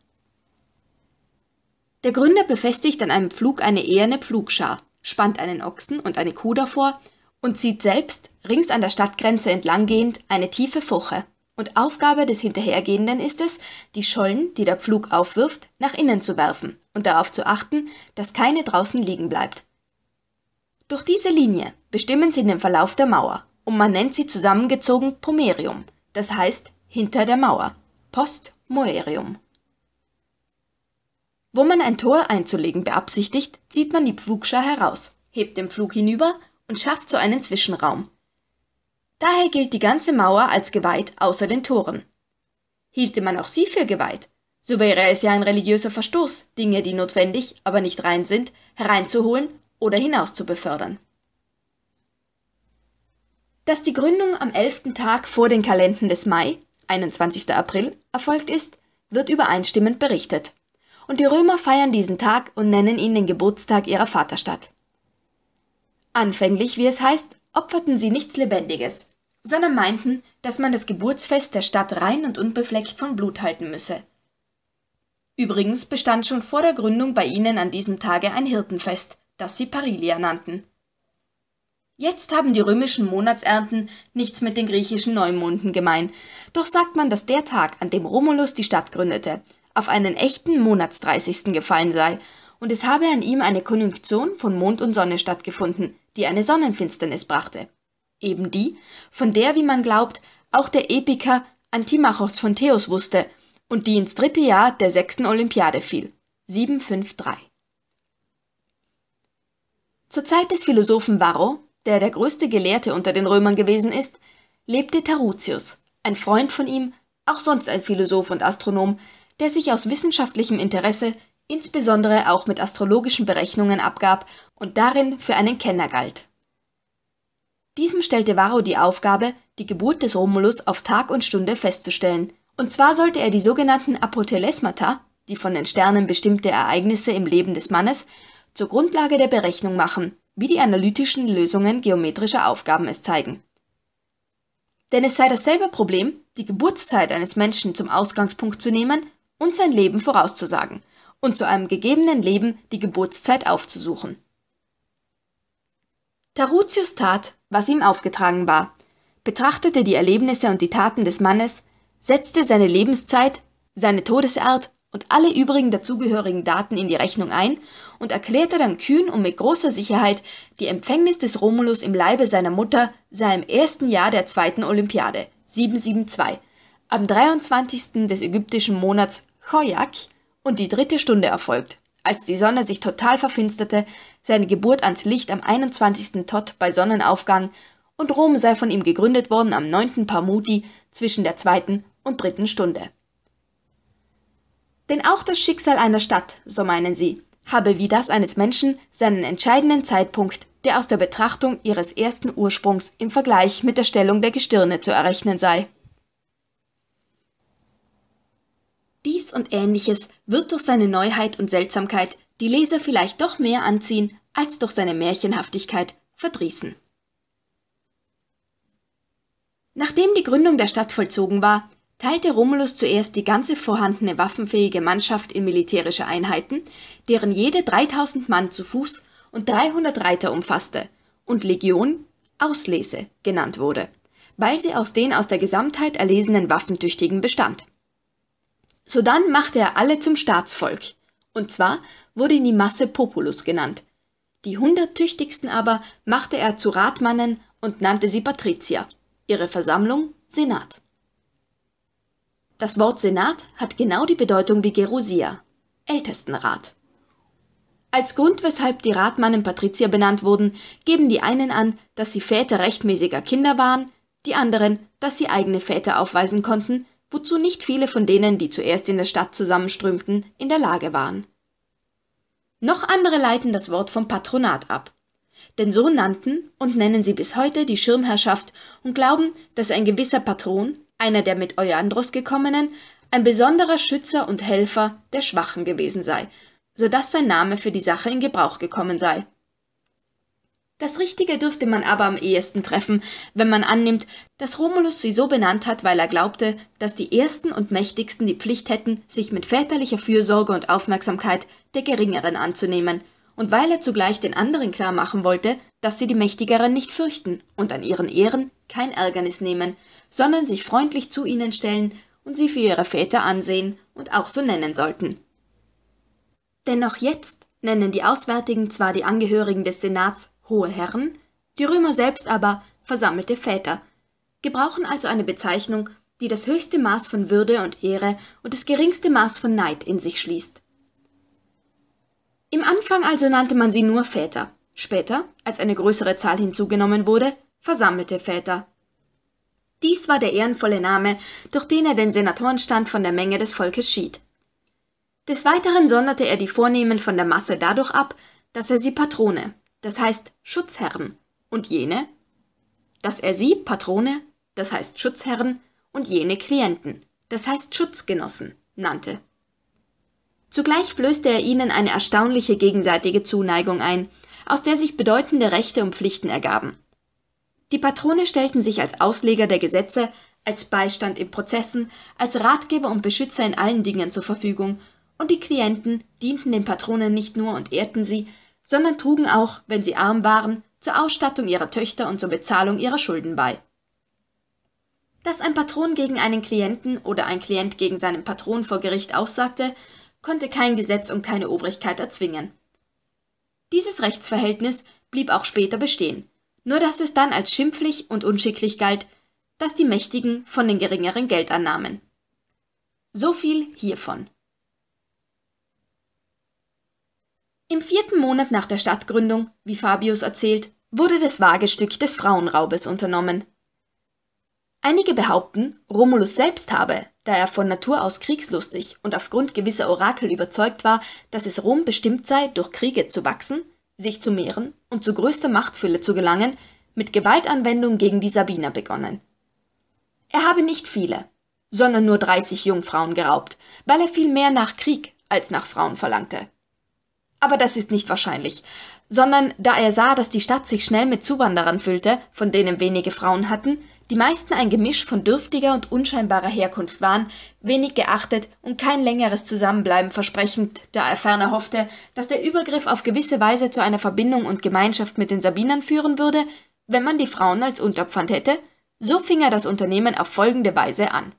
Der Gründer befestigt an einem Pflug eine eherne Pflugschar, spannt einen Ochsen und eine Kuh davor und zieht selbst, rings an der Stadtgrenze entlanggehend, eine tiefe Furche. Und Aufgabe des Hinterhergehenden ist es, die Schollen, die der Pflug aufwirft, nach innen zu werfen und darauf zu achten, dass keine draußen liegen bleibt. Durch diese Linie bestimmen sie den Verlauf der Mauer und man nennt sie zusammengezogen Pomerium, das heißt hinter der Mauer, Post Moerium. Wo man ein Tor einzulegen beabsichtigt, zieht man die Pflugschar heraus, hebt den Pflug hinüber und schafft so einen Zwischenraum. Daher gilt die ganze Mauer als geweiht außer den Toren. Hielte man auch sie für geweiht, so wäre es ja ein religiöser Verstoß, Dinge, die notwendig, aber nicht rein sind, hereinzuholen oder hinaus zu befördern. Dass die Gründung am elften Tag vor den Kalenden des Mai, einundzwanzigster April, erfolgt ist, wird übereinstimmend berichtet. Und die Römer feiern diesen Tag und nennen ihn den Geburtstag ihrer Vaterstadt. Anfänglich, wie es heißt, opferten sie nichts Lebendiges, sondern meinten, dass man das Geburtsfest der Stadt rein und unbefleckt von Blut halten müsse. Übrigens bestand schon vor der Gründung bei ihnen an diesem Tage ein Hirtenfest, das sie Parilia nannten. Jetzt haben die römischen Monatsernten nichts mit den griechischen Neumonden gemein, doch sagt man, dass der Tag, an dem Romulus die Stadt gründete, auf einen echten Monatsdreißigsten gefallen sei, und es habe an ihm eine Konjunktion von Mond und Sonne stattgefunden, die eine Sonnenfinsternis brachte. Eben die, von der, wie man glaubt, auch der Epiker Antimachos von Theos wusste und die ins dritte Jahr der sechsten Olympiade fiel, siebenhundertdreiundfünfzig. Zur Zeit des Philosophen Varro, der der größte Gelehrte unter den Römern gewesen ist, lebte Tarutius, ein Freund von ihm, auch sonst ein Philosoph und Astronom, der sich aus wissenschaftlichem Interesse insbesondere auch mit astrologischen Berechnungen abgab und darin für einen Kenner galt. Diesem stellte Varro die Aufgabe, die Geburt des Romulus auf Tag und Stunde festzustellen, und zwar sollte er die sogenannten Apotelesmata, die von den Sternen bestimmte Ereignisse im Leben des Mannes, zur Grundlage der Berechnung machen, wie die analytischen Lösungen geometrischer Aufgaben es zeigen. Denn es sei dasselbe Problem, die Geburtszeit eines Menschen zum Ausgangspunkt zu nehmen und sein Leben vorauszusagen und zu einem gegebenen Leben die Geburtszeit aufzusuchen. Tarutius tat, was ihm aufgetragen war, betrachtete die Erlebnisse und die Taten des Mannes, setzte seine Lebenszeit, seine Todesart und alle übrigen dazugehörigen Daten in die Rechnung ein und erklärte dann kühn und mit großer Sicherheit, die Empfängnis des Romulus im Leibe seiner Mutter sei im ersten Jahr der zweiten Olympiade, siebenhundertzweiundsiebzig, am dreiundzwanzigsten des ägyptischen Monats Choiak und die dritte Stunde erfolgt, als die Sonne sich total verfinsterte, seine Geburt ans Licht am einundzwanzigsten Tot bei Sonnenaufgang und Rom sei von ihm gegründet worden am neunten Parmuti zwischen der zweiten und dritten Stunde. Denn auch das Schicksal einer Stadt, so meinen sie, habe wie das eines Menschen seinen entscheidenden Zeitpunkt, der aus der Betrachtung ihres ersten Ursprungs im Vergleich mit der Stellung der Gestirne zu errechnen sei. Dies und Ähnliches wird durch seine Neuheit und Seltsamkeit die Leser vielleicht doch mehr anziehen, als durch seine Märchenhaftigkeit verdrießen. Nachdem die Gründung der Stadt vollzogen war, teilte Romulus zuerst die ganze vorhandene waffenfähige Mannschaft in militärische Einheiten, deren jede dreitausend Mann zu Fuß und dreihundert Reiter umfasste und Legion Auslese genannt wurde, weil sie aus den aus der Gesamtheit erlesenen Waffentüchtigen bestand. Sodann machte er alle zum Staatsvolk, und zwar wurde die Masse Populus genannt. Die hundert tüchtigsten aber machte er zu Ratmannen und nannte sie Patrizier, ihre Versammlung Senat. Das Wort Senat hat genau die Bedeutung wie Gerusia, Ältestenrat. Als Grund, weshalb die Ratmannen Patrizier benannt wurden, geben die einen an, dass sie Väter rechtmäßiger Kinder waren, die anderen, dass sie eigene Väter aufweisen konnten, wozu nicht viele von denen, die zuerst in der Stadt zusammenströmten, in der Lage waren. Noch andere leiten das Wort vom Patronat ab. Denn so nannten und nennen sie bis heute die Schirmherrschaft und glauben, dass ein gewisser Patron, einer der mit Euandros gekommenen, ein besonderer Schützer und Helfer der Schwachen gewesen sei, sodass sein Name für die Sache in Gebrauch gekommen sei. Das Richtige dürfte man aber am ehesten treffen, wenn man annimmt, dass Romulus sie so benannt hat, weil er glaubte, dass die Ersten und Mächtigsten die Pflicht hätten, sich mit väterlicher Fürsorge und Aufmerksamkeit der Geringeren anzunehmen, und weil er zugleich den anderen klar machen wollte, dass sie die Mächtigeren nicht fürchten und an ihren Ehren kein Ärgernis nehmen, sondern sich freundlich zu ihnen stellen und sie für ihre Väter ansehen und auch so nennen sollten. Denn noch jetzt nennen die Auswärtigen zwar die Angehörigen des Senats hohe Herren, die Römer selbst aber versammelte Väter, gebrauchen also eine Bezeichnung, die das höchste Maß von Würde und Ehre und das geringste Maß von Neid in sich schließt. Im Anfang also nannte man sie nur Väter, später, als eine größere Zahl hinzugenommen wurde, versammelte Väter. Dies war der ehrenvolle Name, durch den er den Senatorenstand von der Menge des Volkes schied. Des Weiteren sonderte er die Vornehmen von der Masse dadurch ab, dass er sie Patrone, das heißt Schutzherren, und jene, dass er sie Patrone, das heißt Schutzherren, und jene Klienten, das heißt Schutzgenossen, nannte. Zugleich flößte er ihnen eine erstaunliche gegenseitige Zuneigung ein, aus der sich bedeutende Rechte und Pflichten ergaben. Die Patrone stellten sich als Ausleger der Gesetze, als Beistand in Prozessen, als Ratgeber und Beschützer in allen Dingen zur Verfügung, und die Klienten dienten den Patronen nicht nur und ehrten sie, sondern trugen auch, wenn sie arm waren, zur Ausstattung ihrer Töchter und zur Bezahlung ihrer Schulden bei. Dass ein Patron gegen einen Klienten oder ein Klient gegen seinen Patron vor Gericht aussagte, konnte kein Gesetz und keine Obrigkeit erzwingen. Dieses Rechtsverhältnis blieb auch später bestehen, nur dass es dann als schimpflich und unschicklich galt, dass die Mächtigen von den Geringeren Geld annahmen. So viel hiervon. Im vierten Monat nach der Stadtgründung, wie Fabius erzählt, wurde das Wagestück des Frauenraubes unternommen. Einige behaupten, Romulus selbst habe, da er von Natur aus kriegslustig und aufgrund gewisser Orakel überzeugt war, dass es Rom bestimmt sei, durch Kriege zu wachsen, sich zu mehren und zu größter Machtfülle zu gelangen, mit Gewaltanwendung gegen die Sabiner begonnen. Er habe nicht viele, sondern nur dreißig Jungfrauen geraubt, weil er viel mehr nach Krieg als nach Frauen verlangte. Aber das ist nicht wahrscheinlich, sondern da er sah, dass die Stadt sich schnell mit Zuwanderern füllte, von denen wenige Frauen hatten, die meisten ein Gemisch von dürftiger und unscheinbarer Herkunft waren, wenig geachtet und kein längeres Zusammenbleiben versprechend, da er ferner hoffte, dass der Übergriff auf gewisse Weise zu einer Verbindung und Gemeinschaft mit den Sabinern führen würde, wenn man die Frauen als Unterpfand hätte, so fing er das Unternehmen auf folgende Weise an.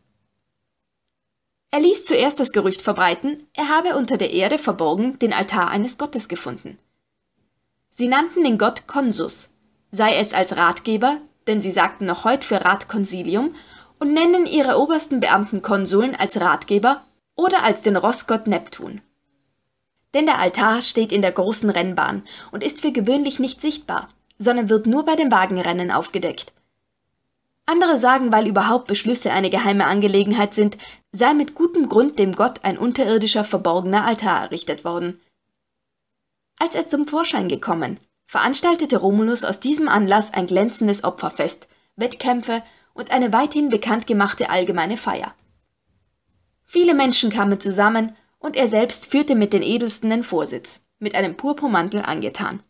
Er ließ zuerst das Gerücht verbreiten, er habe unter der Erde verborgen den Altar eines Gottes gefunden. Sie nannten den Gott Consus, sei es als Ratgeber, denn sie sagten noch heute für Ratconsilium, und nennen ihre obersten Beamten Konsuln als Ratgeber oder als den Rossgott Neptun. Denn der Altar steht in der großen Rennbahn und ist für gewöhnlich nicht sichtbar, sondern wird nur bei den Wagenrennen aufgedeckt. Andere sagen, weil überhaupt Beschlüsse eine geheime Angelegenheit sind, sei mit gutem Grund dem Gott ein unterirdischer, verborgener Altar errichtet worden. Als er zum Vorschein gekommen, veranstaltete Romulus aus diesem Anlass ein glänzendes Opferfest, Wettkämpfe und eine weithin bekannt gemachte allgemeine Feier. Viele Menschen kamen zusammen und er selbst führte mit den Edelsten den Vorsitz, mit einem Purpurmantel angetan.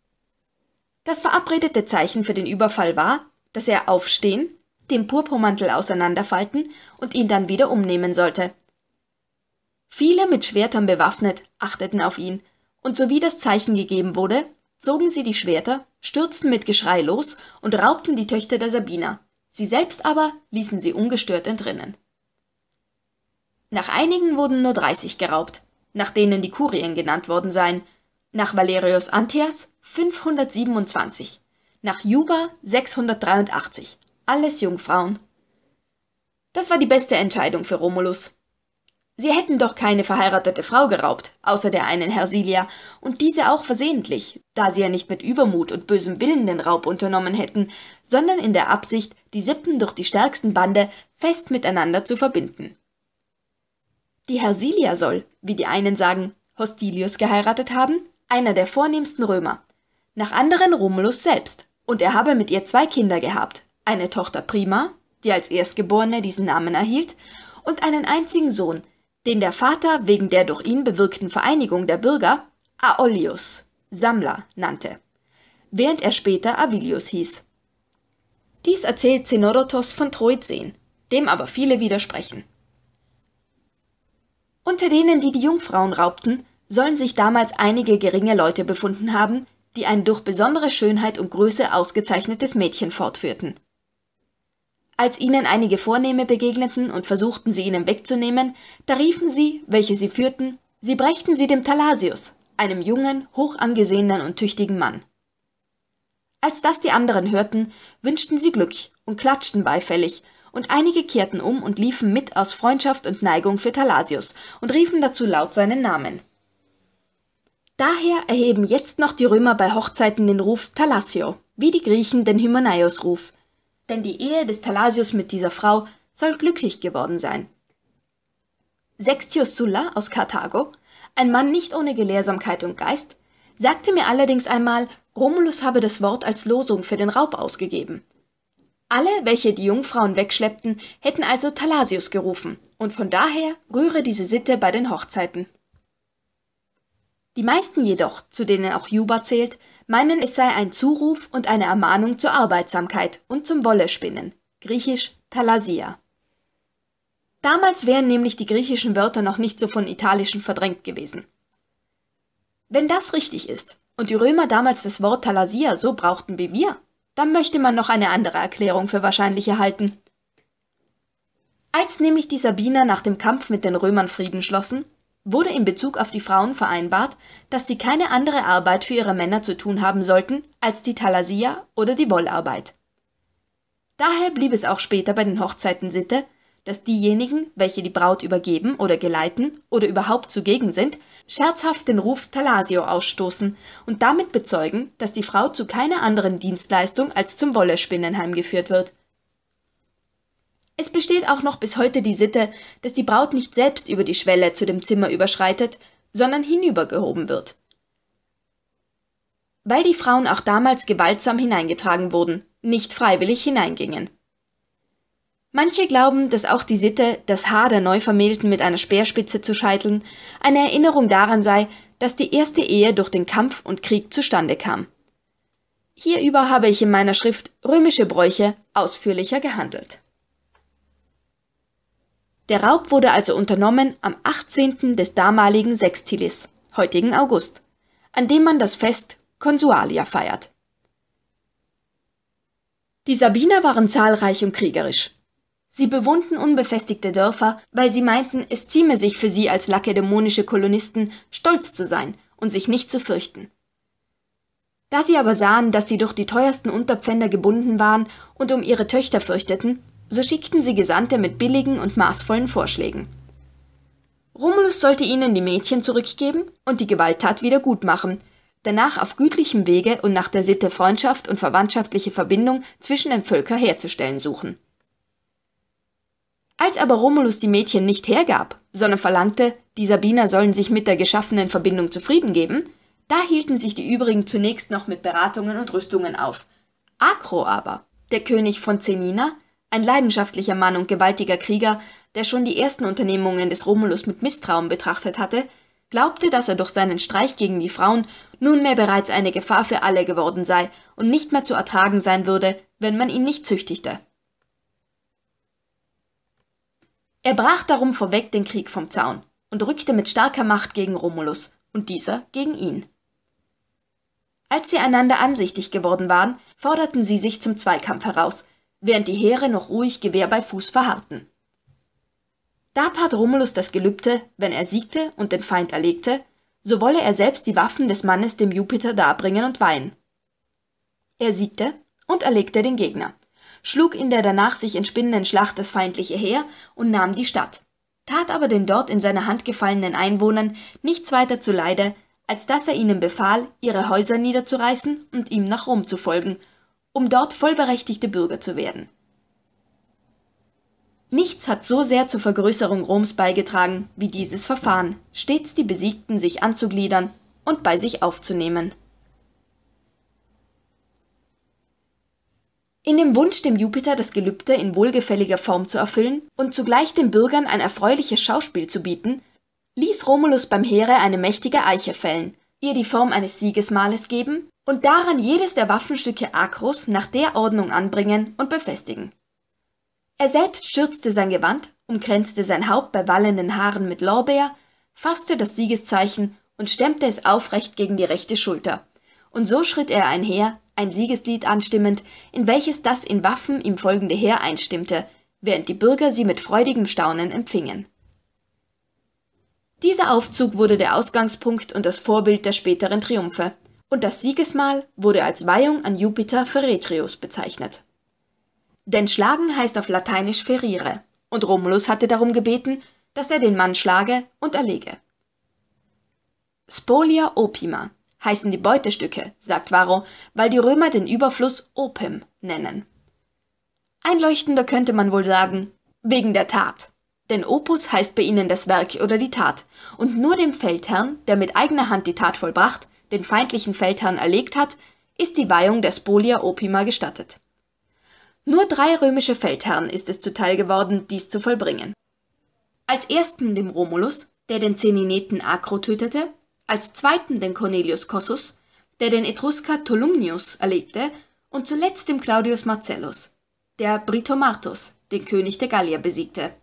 Das verabredete Zeichen für den Überfall war, dass er aufstehen, den Purpurmantel auseinanderfalten und ihn dann wieder umnehmen sollte. Viele mit Schwertern bewaffnet achteten auf ihn, und sowie das Zeichen gegeben wurde, zogen sie die Schwerter, stürzten mit Geschrei los und raubten die Töchter der Sabiner, sie selbst aber ließen sie ungestört entrinnen. Nach einigen wurden nur dreißig geraubt, nach denen die Kurien genannt worden seien, nach Valerius Antias fünfhundertsiebenundzwanzig, nach Juba sechshundertdreiundachtzig, alles Jungfrauen. Das war die beste Entscheidung für Romulus. Sie hätten doch keine verheiratete Frau geraubt, außer der einen Hersilia, und diese auch versehentlich, da sie ja nicht mit Übermut und bösem Willen den Raub unternommen hätten, sondern in der Absicht, die Sippen durch die stärksten Bande fest miteinander zu verbinden. Die Hersilia soll, wie die einen sagen, Hostilius geheiratet haben, einer der vornehmsten Römer, nach anderen Romulus selbst, und er habe mit ihr zwei Kinder gehabt, eine Tochter Prima, die als Erstgeborene diesen Namen erhielt, und einen einzigen Sohn, den der Vater wegen der durch ihn bewirkten Vereinigung der Bürger Aolius, Sammler, nannte, während er später Avilius hieß. Dies erzählt Xenodotos von Troezen, dem aber viele widersprechen. Unter denen, die die Jungfrauen raubten, sollen sich damals einige geringe Leute befunden haben, die ein durch besondere Schönheit und Größe ausgezeichnetes Mädchen fortführten. Als ihnen einige Vornehme begegneten und versuchten, sie ihnen wegzunehmen, da riefen sie, welche sie führten, sie brächten sie dem Thalasius, einem jungen, hoch angesehenen und tüchtigen Mann. Als das die anderen hörten, wünschten sie Glück und klatschten beifällig, und einige kehrten um und liefen mit aus Freundschaft und Neigung für Thalasius und riefen dazu laut seinen Namen. Daher erheben jetzt noch die Römer bei Hochzeiten den Ruf Thalasio, wie die Griechen den Hymenaios-Ruf, denn die Ehe des Thalasius mit dieser Frau soll glücklich geworden sein. Sextius Sulla aus Karthago, ein Mann nicht ohne Gelehrsamkeit und Geist, sagte mir allerdings einmal, Romulus habe das Wort als Losung für den Raub ausgegeben. Alle, welche die Jungfrauen wegschleppten, hätten also Thalasius gerufen, und von daher rühre diese Sitte bei den Hochzeiten. Die meisten jedoch, zu denen auch Juba zählt, meinen, es sei ein Zuruf und eine Ermahnung zur Arbeitsamkeit und zum Wollespinnen, griechisch Thalasia. Damals wären nämlich die griechischen Wörter noch nicht so von italischen verdrängt gewesen. Wenn das richtig ist und die Römer damals das Wort Thalasia so brauchten wie wir, dann möchte man noch eine andere Erklärung für wahrscheinlich erhalten. Als nämlich die Sabiner nach dem Kampf mit den Römern Frieden schlossen, wurde in Bezug auf die Frauen vereinbart, dass sie keine andere Arbeit für ihre Männer zu tun haben sollten als die Thalasia oder die Wollarbeit. Daher blieb es auch später bei den Hochzeiten Sitte, dass diejenigen, welche die Braut übergeben oder geleiten oder überhaupt zugegen sind, scherzhaft den Ruf Thalasio ausstoßen und damit bezeugen, dass die Frau zu keiner anderen Dienstleistung als zum Wollespinnen heimgeführt wird. Es besteht auch noch bis heute die Sitte, dass die Braut nicht selbst über die Schwelle zu dem Zimmer überschreitet, sondern hinübergehoben wird. Weil die Frauen auch damals gewaltsam hineingetragen wurden, nicht freiwillig hineingingen. Manche glauben, dass auch die Sitte, das Haar der Neuvermählten mit einer Speerspitze zu scheiteln, eine Erinnerung daran sei, dass die erste Ehe durch den Kampf und Krieg zustande kam. Hierüber habe ich in meiner Schrift Römische Bräuche ausführlicher gehandelt. Der Raub wurde also unternommen am achtzehnten des damaligen Sextilis, heutigen August, an dem man das Fest Consualia feiert. Die Sabiner waren zahlreich und kriegerisch. Sie bewohnten unbefestigte Dörfer, weil sie meinten, es zieme sich für sie als lakedämonische Kolonisten, stolz zu sein und sich nicht zu fürchten. Da sie aber sahen, dass sie durch die teuersten Unterpfänder gebunden waren und um ihre Töchter fürchteten, so schickten sie Gesandte mit billigen und maßvollen Vorschlägen. Romulus sollte ihnen die Mädchen zurückgeben und die Gewalttat wieder gutmachen, danach auf gütlichem Wege und nach der Sitte Freundschaft und verwandtschaftliche Verbindung zwischen den Völkern herzustellen suchen. Als aber Romulus die Mädchen nicht hergab, sondern verlangte, die Sabiner sollen sich mit der geschaffenen Verbindung zufrieden geben, da hielten sich die übrigen zunächst noch mit Beratungen und Rüstungen auf. Acro aber, der König von Cenina, ein leidenschaftlicher Mann und gewaltiger Krieger, der schon die ersten Unternehmungen des Romulus mit Misstrauen betrachtet hatte, glaubte, dass er durch seinen Streich gegen die Frauen nunmehr bereits eine Gefahr für alle geworden sei und nicht mehr zu ertragen sein würde, wenn man ihn nicht züchtigte. Er brach darum vorweg den Krieg vom Zaun und rückte mit starker Macht gegen Romulus und dieser gegen ihn. Als sie einander ansichtig geworden waren, forderten sie sich zum Zweikampf heraus, während die Heere noch ruhig Gewehr bei Fuß verharrten. Da tat Romulus das Gelübde, wenn er siegte und den Feind erlegte, so wolle er selbst die Waffen des Mannes dem Jupiter darbringen und weihen. Er siegte und erlegte den Gegner, schlug in der danach sich entspinnenden Schlacht das feindliche Heer und nahm die Stadt, tat aber den dort in seine Hand gefallenen Einwohnern nichts weiter zuleide, als dass er ihnen befahl, ihre Häuser niederzureißen und ihm nach Rom zu folgen, um dort vollberechtigte Bürger zu werden. Nichts hat so sehr zur Vergrößerung Roms beigetragen wie dieses Verfahren, stets die Besiegten sich anzugliedern und bei sich aufzunehmen. In dem Wunsch, dem Jupiter das Gelübde in wohlgefälliger Form zu erfüllen und zugleich den Bürgern ein erfreuliches Schauspiel zu bieten, ließ Romulus beim Heere eine mächtige Eiche fällen, ihr die Form eines Siegesmahles geben und daran jedes der Waffenstücke Acros nach der Ordnung anbringen und befestigen. Er selbst schürzte sein Gewand, umkränzte sein Haupt bei wallenden Haaren mit Lorbeer, fasste das Siegeszeichen und stemmte es aufrecht gegen die rechte Schulter. Und so schritt er einher, ein Siegeslied anstimmend, in welches das in Waffen ihm folgende Heer einstimmte, während die Bürger sie mit freudigem Staunen empfingen. Dieser Aufzug wurde der Ausgangspunkt und das Vorbild der späteren Triumphe, und das Siegesmahl wurde als Weihung an Jupiter Feretrius bezeichnet. Denn schlagen heißt auf Lateinisch ferire, und Romulus hatte darum gebeten, dass er den Mann schlage und erlege. Spolia opima heißen die Beutestücke, sagt Varro, weil die Römer den Überfluss opim nennen. Einleuchtender könnte man wohl sagen, wegen der Tat. Denn Opus heißt bei ihnen das Werk oder die Tat, und nur dem Feldherrn, der mit eigener Hand die Tat vollbracht, den feindlichen Feldherrn erlegt hat, ist die Weihung der Spolia opima gestattet. Nur drei römische Feldherren ist es zuteil geworden, dies zu vollbringen. Als ersten dem Romulus, der den Cenineten Acro tötete, als zweiten den Cornelius Cossus, der den Etrusker Tolumnius erlegte, und zuletzt dem Claudius Marcellus, der Britomartus, den König der Gallier, besiegte.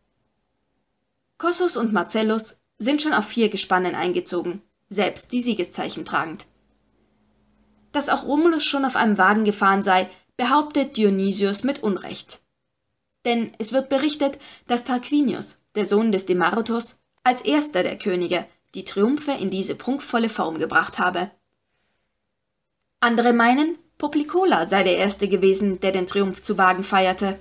Cossus und Marcellus sind schon auf vier Gespannen eingezogen, selbst die Siegeszeichen tragend. Dass auch Romulus schon auf einem Wagen gefahren sei, behauptet Dionysius mit Unrecht. Denn es wird berichtet, dass Tarquinius, der Sohn des Demaratos, als erster der Könige die Triumphe in diese prunkvolle Form gebracht habe. Andere meinen, Poplicola sei der Erste gewesen, der den Triumph zu Wagen feierte.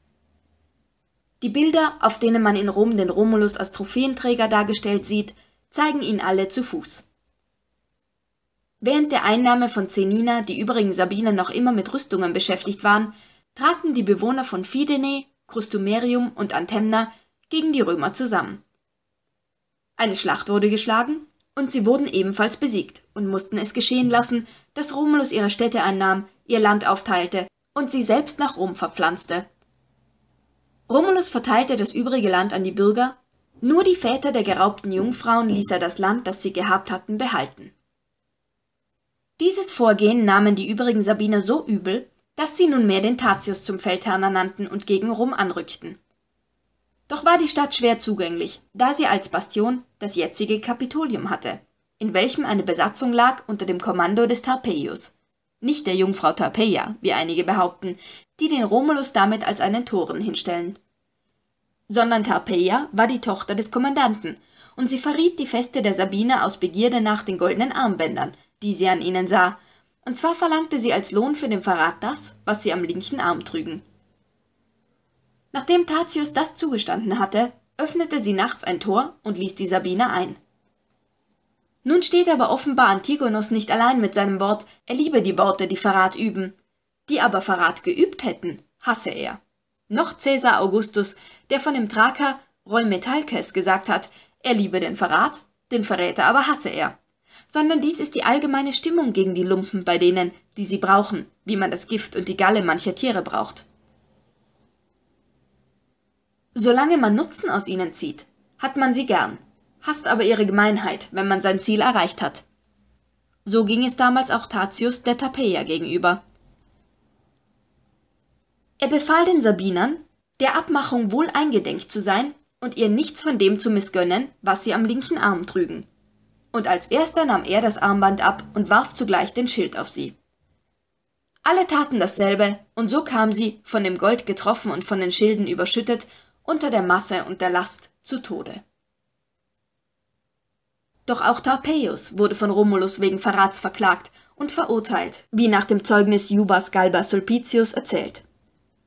Die Bilder, auf denen man in Rom den Romulus als Trophäenträger dargestellt sieht, zeigen ihn alle zu Fuß. Während der Einnahme von Caenina die übrigen Sabiner noch immer mit Rüstungen beschäftigt waren, traten die Bewohner von Fidenae, Crustumerium und Antemna gegen die Römer zusammen. Eine Schlacht wurde geschlagen und sie wurden ebenfalls besiegt und mussten es geschehen lassen, dass Romulus ihre Städte einnahm, ihr Land aufteilte und sie selbst nach Rom verpflanzte. Romulus verteilte das übrige Land an die Bürger, nur die Väter der geraubten Jungfrauen ließ er das Land, das sie gehabt hatten, behalten. Dieses Vorgehen nahmen die übrigen Sabiner so übel, dass sie nunmehr den Tatius zum Feldherrn ernannten und gegen Rom anrückten. Doch war die Stadt schwer zugänglich, da sie als Bastion das jetzige Kapitolium hatte, in welchem eine Besatzung lag unter dem Kommando des Tarpeius, nicht der Jungfrau Tarpeia, wie einige behaupten, die den Romulus damit als einen Toren hinstellen. Sondern Tarpeia war die Tochter des Kommandanten, und sie verriet die Feste der Sabiner aus Begierde nach den goldenen Armbändern, die sie an ihnen sah, und zwar verlangte sie als Lohn für den Verrat das, was sie am linken Arm trügen. Nachdem Tatius das zugestanden hatte, öffnete sie nachts ein Tor und ließ die Sabiner ein. Nun steht aber offenbar Antigonos nicht allein mit seinem Wort, er liebe die Worte, die Verrat üben. Die aber Verrat geübt hätten, hasse er. Noch Caesar Augustus, der von dem Thraker Rheumetalkes gesagt hat, er liebe den Verrat, den Verräter aber hasse er. Sondern dies ist die allgemeine Stimmung gegen die Lumpen bei denen, die sie brauchen, wie man das Gift und die Galle mancher Tiere braucht. Solange man Nutzen aus ihnen zieht, hat man sie gern, hasst aber ihre Gemeinheit, wenn man sein Ziel erreicht hat. So ging es damals auch Tatius der Tarpeia gegenüber. Er befahl den Sabinern, der Abmachung wohl eingedenk zu sein und ihr nichts von dem zu missgönnen, was sie am linken Arm trügen. Und als erster nahm er das Armband ab und warf zugleich den Schild auf sie. Alle taten dasselbe, und so kam sie, von dem Gold getroffen und von den Schilden überschüttet, unter der Masse und der Last zu Tode. Doch auch Tarpeius wurde von Romulus wegen Verrats verklagt und verurteilt, wie nach dem Zeugnis Jubas Galba Sulpicius erzählt.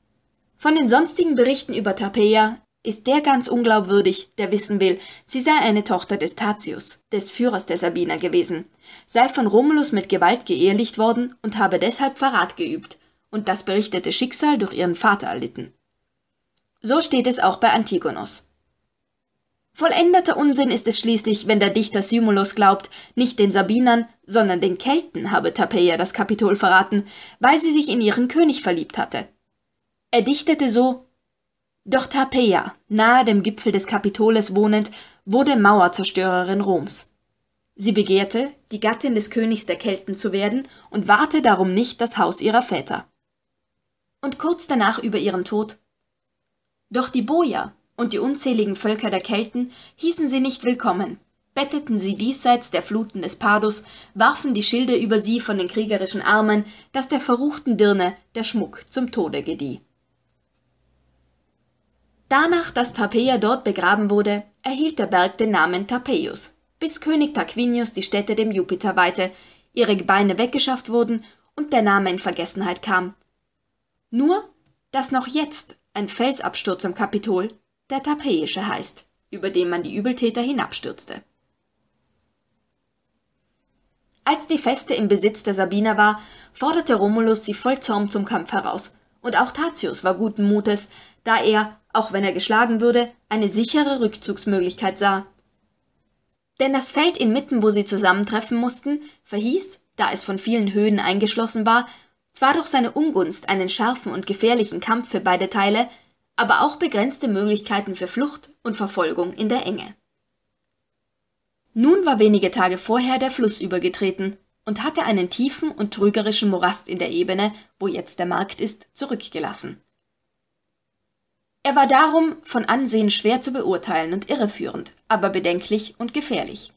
Von den sonstigen Berichten über Tarpeia ist der ganz unglaubwürdig, der wissen will, sie sei eine Tochter des Tatius, des Führers der Sabiner gewesen, sei von Romulus mit Gewalt geehelicht worden und habe deshalb Verrat geübt und das berichtete Schicksal durch ihren Vater erlitten. So steht es auch bei Antigonos. Vollendeter Unsinn ist es schließlich, wenn der Dichter Symulos glaubt, nicht den Sabinern, sondern den Kelten habe Tarpeia das Kapitol verraten, weil sie sich in ihren König verliebt hatte. Er dichtete so: Doch Tarpeia, nahe dem Gipfel des Kapitoles wohnend, wurde Mauerzerstörerin Roms. Sie begehrte, die Gattin des Königs der Kelten zu werden und wahrte darum nicht das Haus ihrer Väter. Und kurz danach über ihren Tod: Doch die Boier und die unzähligen Völker der Kelten hießen sie nicht willkommen, betteten sie diesseits der Fluten des Padus, warfen die Schilde über sie von den kriegerischen Armen, dass der verruchten Dirne der Schmuck zum Tode gedieh. Danach, dass Tarpeia dort begraben wurde, erhielt der Berg den Namen Tarpeius, bis König Tarquinius die Stätte dem Jupiter weihte, ihre Gebeine weggeschafft wurden und der Name in Vergessenheit kam. Nur, dass noch jetzt ein Felsabsturz am Kapitol der Tarpeische heißt, über den man die Übeltäter hinabstürzte. Als die Feste im Besitz der Sabiner war, forderte Romulus sie voll Zorn zum Kampf heraus, und auch Tatius war guten Mutes, da er, auch wenn er geschlagen würde, eine sichere Rückzugsmöglichkeit sah. Denn das Feld inmitten, wo sie zusammentreffen mussten, verhieß, da es von vielen Höhen eingeschlossen war, zwar durch seine Ungunst einen scharfen und gefährlichen Kampf für beide Teile, aber auch begrenzte Möglichkeiten für Flucht und Verfolgung in der Enge. Nun war wenige Tage vorher der Fluss übergetreten und hatte einen tiefen und trügerischen Morast in der Ebene, wo jetzt der Markt ist, zurückgelassen. Er war darum von Ansehen schwer zu beurteilen und irreführend, aber bedenklich und gefährlich.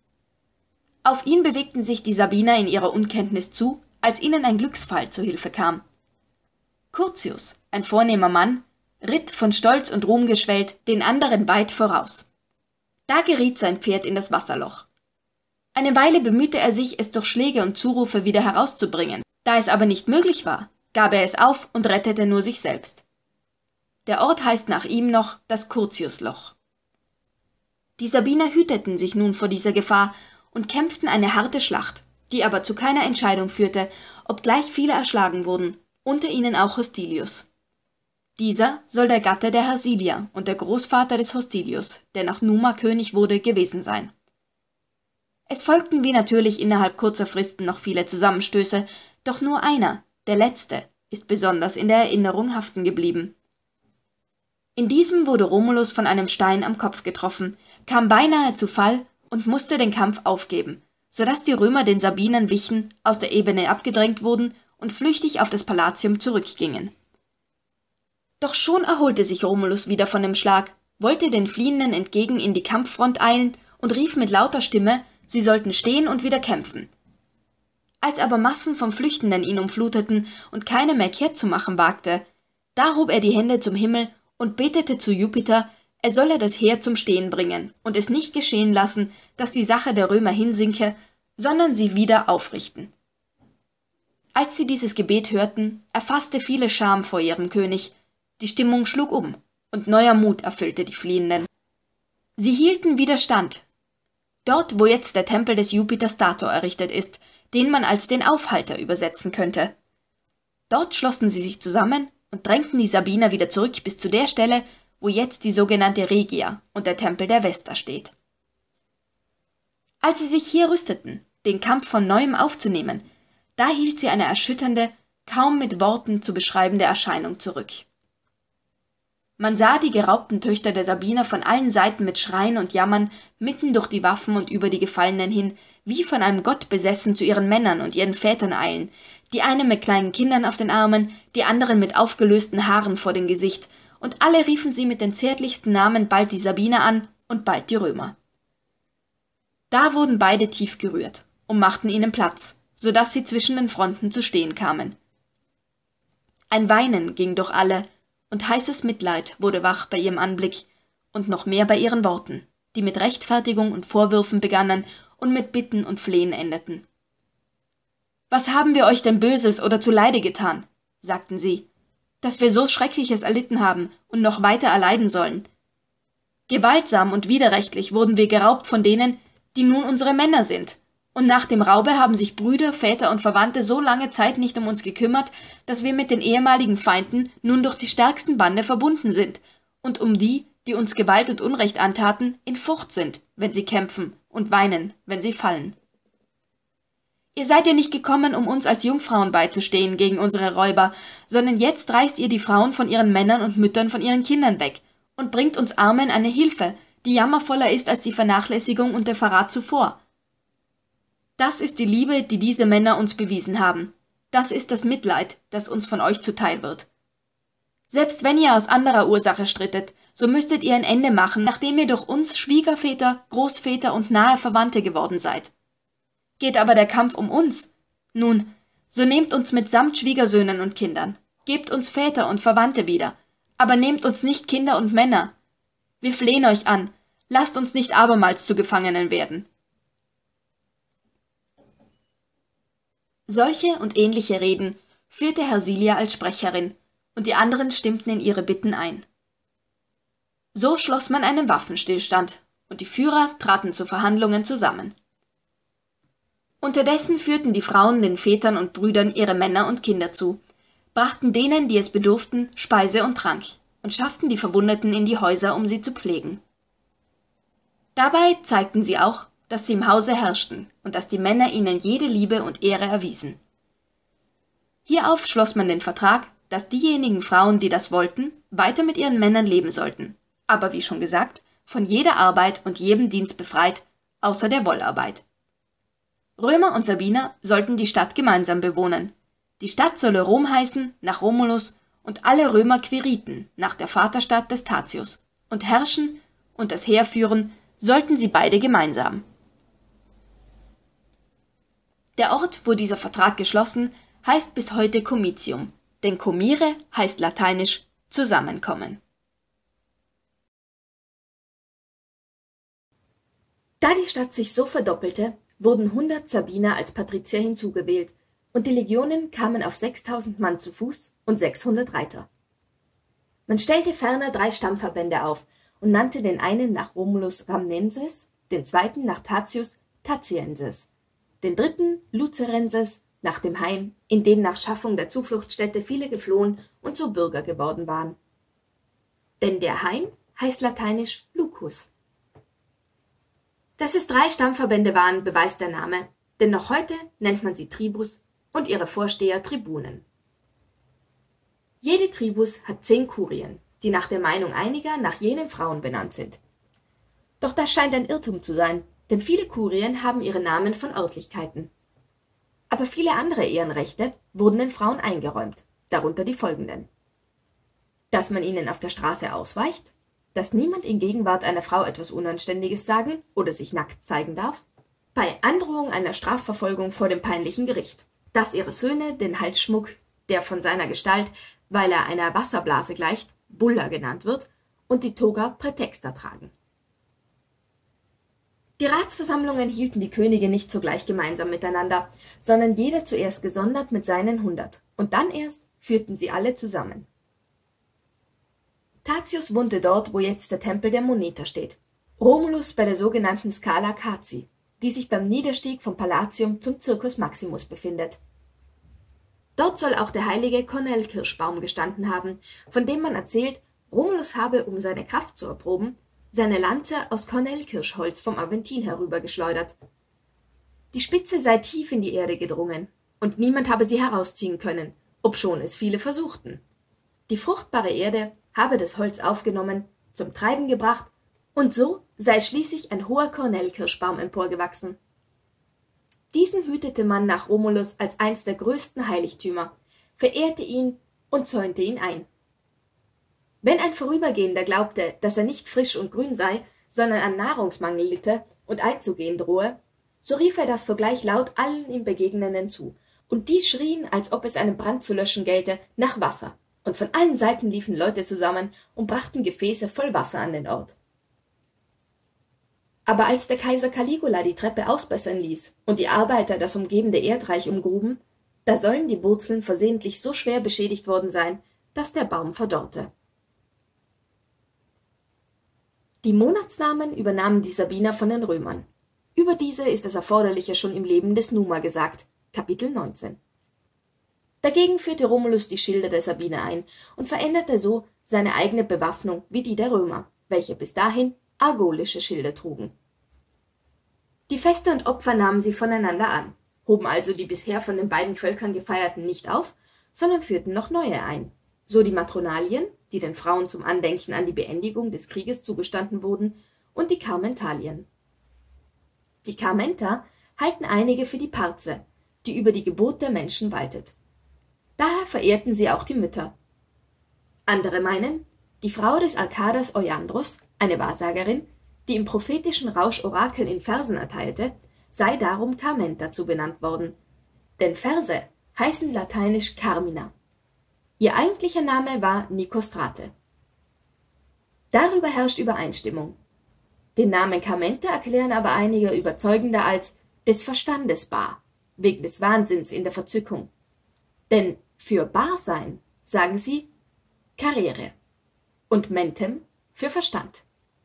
Auf ihn bewegten sich die Sabiner in ihrer Unkenntnis zu, als ihnen ein Glücksfall zu Hilfe kam. Curtius, ein vornehmer Mann, ritt von Stolz und Ruhm geschwellt den anderen weit voraus. Da geriet sein Pferd in das Wasserloch. Eine Weile bemühte er sich, es durch Schläge und Zurufe wieder herauszubringen. Da es aber nicht möglich war, gab er es auf und rettete nur sich selbst. Der Ort heißt nach ihm noch das Curtiusloch. Die Sabiner hüteten sich nun vor dieser Gefahr und kämpften eine harte Schlacht, die aber zu keiner Entscheidung führte, obgleich viele erschlagen wurden, unter ihnen auch Hostilius. Dieser soll der Gatte der Hersilia und der Großvater des Hostilius, der nach Numa König wurde, gewesen sein. Es folgten wie natürlich innerhalb kurzer Fristen noch viele Zusammenstöße, doch nur einer, der letzte, ist besonders in der Erinnerung haften geblieben. In diesem wurde Romulus von einem Stein am Kopf getroffen, kam beinahe zu Fall und musste den Kampf aufgeben, so dass die Römer den Sabinern wichen, aus der Ebene abgedrängt wurden und flüchtig auf das Palatium zurückgingen. Doch schon erholte sich Romulus wieder von dem Schlag, wollte den Fliehenden entgegen in die Kampffront eilen und rief mit lauter Stimme, sie sollten stehen und wieder kämpfen. Als aber Massen von Flüchtenden ihn umfluteten und keiner mehr kehrt zu machen wagte, da hob er die Hände zum Himmel und betete zu Jupiter, er solle das Heer zum Stehen bringen und es nicht geschehen lassen, dass die Sache der Römer hinsinke, sondern sie wieder aufrichten. Als sie dieses Gebet hörten, erfasste viele Scham vor ihrem König. Die Stimmung schlug um, und neuer Mut erfüllte die Fliehenden. Sie hielten Widerstand. Dort, wo jetzt der Tempel des Jupiter Stator errichtet ist, den man als den Aufhalter übersetzen könnte. Dort schlossen sie sich zusammen und drängten die Sabiner wieder zurück bis zu der Stelle, wo jetzt die sogenannte Regia und der Tempel der Vesta steht. Als sie sich hier rüsteten, den Kampf von neuem aufzunehmen, da hielt sie eine erschütternde, kaum mit Worten zu beschreibende Erscheinung zurück. Man sah die geraubten Töchter der Sabiner von allen Seiten mit Schreien und Jammern mitten durch die Waffen und über die Gefallenen hin, wie von einem Gott besessen zu ihren Männern und ihren Vätern eilen, die eine mit kleinen Kindern auf den Armen, die anderen mit aufgelösten Haaren vor dem Gesicht, und alle riefen sie mit den zärtlichsten Namen bald die Sabiner an und bald die Römer. Da wurden beide tief gerührt und machten ihnen Platz, so dass sie zwischen den Fronten zu stehen kamen. Ein Weinen ging durch alle, und heißes Mitleid wurde wach bei ihrem Anblick und noch mehr bei ihren Worten, die mit Rechtfertigung und Vorwürfen begannen und mit Bitten und Flehen endeten. »Was haben wir euch denn Böses oder zuleide getan?« sagten sie. dass wir so Schreckliches erlitten haben und noch weiter erleiden sollen. Gewaltsam und widerrechtlich wurden wir geraubt von denen, die nun unsere Männer sind. Und nach dem Raube haben sich Brüder, Väter und Verwandte so lange Zeit nicht um uns gekümmert, dass wir mit den ehemaligen Feinden nun durch die stärksten Bande verbunden sind und um die, die uns Gewalt und Unrecht antaten, in Furcht sind, wenn sie kämpfen und weinen, wenn sie fallen. Ihr seid ja nicht gekommen, um uns als Jungfrauen beizustehen gegen unsere Räuber, sondern jetzt reißt ihr die Frauen von ihren Männern und Müttern von ihren Kindern weg und bringt uns Armen eine Hilfe, die jammervoller ist als die Vernachlässigung und der Verrat zuvor. Das ist die Liebe, die diese Männer uns bewiesen haben. Das ist das Mitleid, das uns von euch zuteil wird. Selbst wenn ihr aus anderer Ursache strittet, so müsstet ihr ein Ende machen, nachdem ihr durch uns Schwiegerväter, Großväter und nahe Verwandte geworden seid. Geht aber der Kampf um uns? Nun, so nehmt uns mitsamt Schwiegersöhnen und Kindern, gebt uns Väter und Verwandte wieder, aber nehmt uns nicht Kinder und Männer. Wir flehen euch an, lasst uns nicht abermals zu Gefangenen werden. Solche und ähnliche Reden führte Hersilia als Sprecherin, und die anderen stimmten in ihre Bitten ein. So schloss man einen Waffenstillstand, und die Führer traten zu Verhandlungen zusammen. Unterdessen führten die Frauen den Vätern und Brüdern ihre Männer und Kinder zu, brachten denen, die es bedurften, Speise und Trank und schafften die Verwundeten in die Häuser, um sie zu pflegen. Dabei zeigten sie auch, dass sie im Hause herrschten und dass die Männer ihnen jede Liebe und Ehre erwiesen. Hierauf schloss man den Vertrag, dass diejenigen Frauen, die das wollten, weiter mit ihren Männern leben sollten, aber wie schon gesagt, von jeder Arbeit und jedem Dienst befreit, außer der Wollarbeit. Römer und Sabiner sollten die Stadt gemeinsam bewohnen. Die Stadt solle Rom heißen, nach Romulus, und alle Römer Quiriten, nach der Vaterstadt des Tatius, und herrschen und das Heer führen sollten sie beide gemeinsam. Der Ort, wo dieser Vertrag geschlossen, heißt bis heute Comitium, denn comire heißt lateinisch zusammenkommen. Da die Stadt sich so verdoppelte, wurden hundert Sabiner als Patrizier hinzugewählt, und die Legionen kamen auf sechstausend Mann zu Fuß und sechshundert Reiter. Man stellte ferner drei Stammverbände auf und nannte den einen nach Romulus Rhamnenses, den zweiten nach Tatius Tatienses, den dritten Lucerenses nach dem Hain, in den nach Schaffung der Zufluchtsstätte viele geflohen und so Bürger geworden waren. Denn der Hain heißt lateinisch Lucus. Dass es drei Stammverbände waren, beweist der Name, denn noch heute nennt man sie Tribus und ihre Vorsteher Tribunen. Jede Tribus hat zehn Kurien, die nach der Meinung einiger nach jenen Frauen benannt sind. Doch das scheint ein Irrtum zu sein, denn viele Kurien haben ihre Namen von Örtlichkeiten. Aber viele andere Ehrenrechte wurden den Frauen eingeräumt, darunter die folgenden: Dass man ihnen auf der Straße ausweicht, dass niemand in Gegenwart einer Frau etwas Unanständiges sagen oder sich nackt zeigen darf, bei Androhung einer Strafverfolgung vor dem peinlichen Gericht, dass ihre Söhne den Halsschmuck, der von seiner Gestalt, weil er einer Wasserblase gleicht, Bulla genannt wird, und die Toga Praetexta tragen. Die Ratsversammlungen hielten die Könige nicht sogleich gemeinsam miteinander, sondern jeder zuerst gesondert mit seinen hundert, und dann erst führten sie alle zusammen. Tatius wohnte dort, wo jetzt der Tempel der Moneta steht, Romulus bei der sogenannten Scala Cazi, die sich beim Niederstieg vom Palatium zum Circus Maximus befindet. Dort soll auch der heilige Kornelkirschbaum gestanden haben, von dem man erzählt, Romulus habe, um seine Kraft zu erproben, seine Lanze aus Kornelkirschholz vom Aventin herübergeschleudert. Die Spitze sei tief in die Erde gedrungen, und niemand habe sie herausziehen können, obschon es viele versuchten. Die fruchtbare Erde habe das Holz aufgenommen, zum Treiben gebracht, und so sei schließlich ein hoher Kornelkirschbaum emporgewachsen. Diesen hütete man nach Romulus als eins der größten Heiligtümer, verehrte ihn und zäunte ihn ein. Wenn ein Vorübergehender glaubte, dass er nicht frisch und grün sei, sondern an Nahrungsmangel litte und einzugehen drohe, so rief er das sogleich laut allen ihm Begegnenden zu, und die schrien, als ob es einen Brand zu löschen gelte, nach Wasser, und von allen Seiten liefen Leute zusammen und brachten Gefäße voll Wasser an den Ort. Aber als der Kaiser Caligula die Treppe ausbessern ließ und die Arbeiter das umgebende Erdreich umgruben, da sollen die Wurzeln versehentlich so schwer beschädigt worden sein, dass der Baum verdorrte. Die Monatsnamen übernahmen die Sabiner von den Römern. Über diese ist das Erforderliche schon im Leben des Numa gesagt, Kapitel neunzehn. Dagegen führte Romulus die Schilder der Sabiner ein und veränderte so seine eigene Bewaffnung wie die der Römer, welche bis dahin argolische Schilde trugen. Die Feste und Opfer nahmen sie voneinander an, hoben also die bisher von den beiden Völkern gefeierten nicht auf, sondern führten noch neue ein, so die Matronalien, die den Frauen zum Andenken an die Beendigung des Krieges zugestanden wurden, und die Carmentalien. Die Carmenter halten einige für die Parze, die über die Geburt der Menschen waltet. Daher verehrten sie auch die Mütter. Andere meinen, die Frau des Arkadas Euandros, eine Wahrsagerin, die im prophetischen Rausch Orakel in Versen erteilte, sei darum Carmenta zu benannt worden, denn Verse heißen lateinisch Carmina. Ihr eigentlicher Name war Nikostrate. Darüber herrscht Übereinstimmung. Den Namen Carmenta erklären aber einige überzeugender als des Verstandes bar, wegen des Wahnsinns in der Verzückung. Denn für bar sein sagen sie Karriere und mentem für Verstand.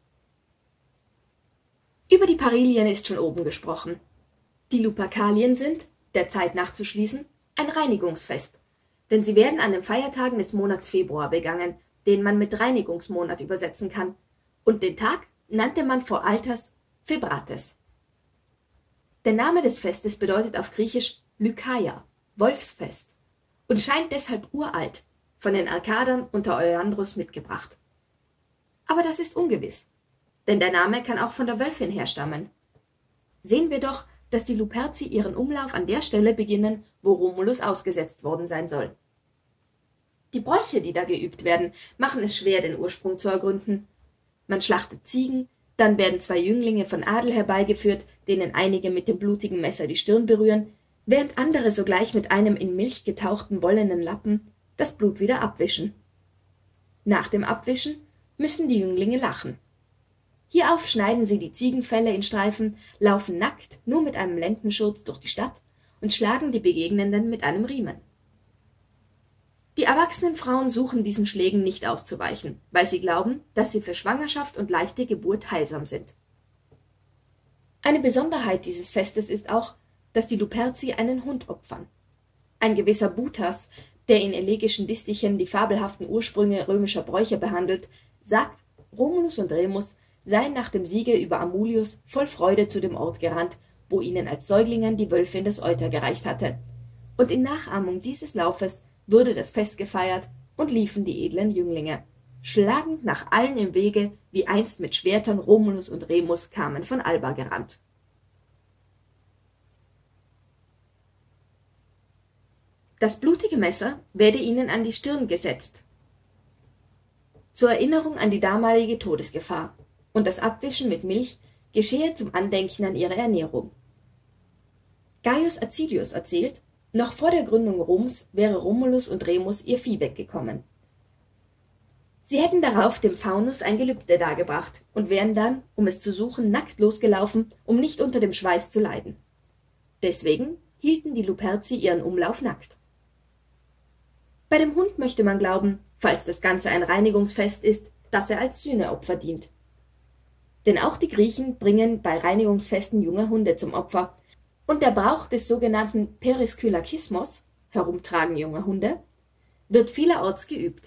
Über die Parilien ist schon oben gesprochen. Die Lupercalien sind, der Zeit nachzuschließen, ein Reinigungsfest, denn sie werden an den Feiertagen des Monats Februar begangen, den man mit Reinigungsmonat übersetzen kann, und den Tag nannte man vor Alters Febrates. Der Name des Festes bedeutet auf Griechisch Lykaia, Wolfsfest, und scheint deshalb uralt, von den Arkadern unter Euandros mitgebracht. Aber das ist ungewiss, denn der Name kann auch von der Wölfin herstammen. Sehen wir doch, dass die Luperci ihren Umlauf an der Stelle beginnen, wo Romulus ausgesetzt worden sein soll. Die Bräuche, die da geübt werden, machen es schwer, den Ursprung zu ergründen. Man schlachtet Ziegen, dann werden zwei Jünglinge von Adel herbeigeführt, denen einige mit dem blutigen Messer die Stirn berühren, während andere sogleich mit einem in Milch getauchten wollenen Lappen das Blut wieder abwischen. Nach dem Abwischen müssen die Jünglinge lachen. Hierauf schneiden sie die Ziegenfelle in Streifen, laufen nackt, nur mit einem Lendenschurz durch die Stadt und schlagen die Begegnenden mit einem Riemen. Die erwachsenen Frauen suchen diesen Schlägen nicht auszuweichen, weil sie glauben, dass sie für Schwangerschaft und leichte Geburt heilsam sind. Eine Besonderheit dieses Festes ist auch, dass die Luperci einen Hund opfern. Ein gewisser Butas, der in elegischen Distichen die fabelhaften Ursprünge römischer Bräuche behandelt, sagt, Romulus und Remus seien nach dem Siege über Amulius voll Freude zu dem Ort gerannt, wo ihnen als Säuglingen die Wölfin das Euter gereicht hatte. Und in Nachahmung dieses Laufes wurde das Fest gefeiert und liefen die edlen Jünglinge, schlagend nach allen im Wege, wie einst mit Schwertern Romulus und Remus kamen von Alba gerannt. Das blutige Messer werde ihnen an die Stirn gesetzt, zur Erinnerung an die damalige Todesgefahr, und das Abwischen mit Milch geschehe zum Andenken an ihre Ernährung. Gaius Acilius erzählt, noch vor der Gründung Roms wäre Romulus und Remus ihr Vieh weggekommen. Sie hätten darauf dem Faunus ein Gelübde dargebracht und wären dann, um es zu suchen, nackt losgelaufen, um nicht unter dem Schweiß zu leiden. Deswegen hielten die Luperci ihren Umlauf nackt. Bei dem Hund möchte man glauben, falls das Ganze ein Reinigungsfest ist, dass er als Sühneopfer dient. Denn auch die Griechen bringen bei Reinigungsfesten junge Hunde zum Opfer, und der Brauch des sogenannten Periskylakismos, Herumtragen junger Hunde, wird vielerorts geübt.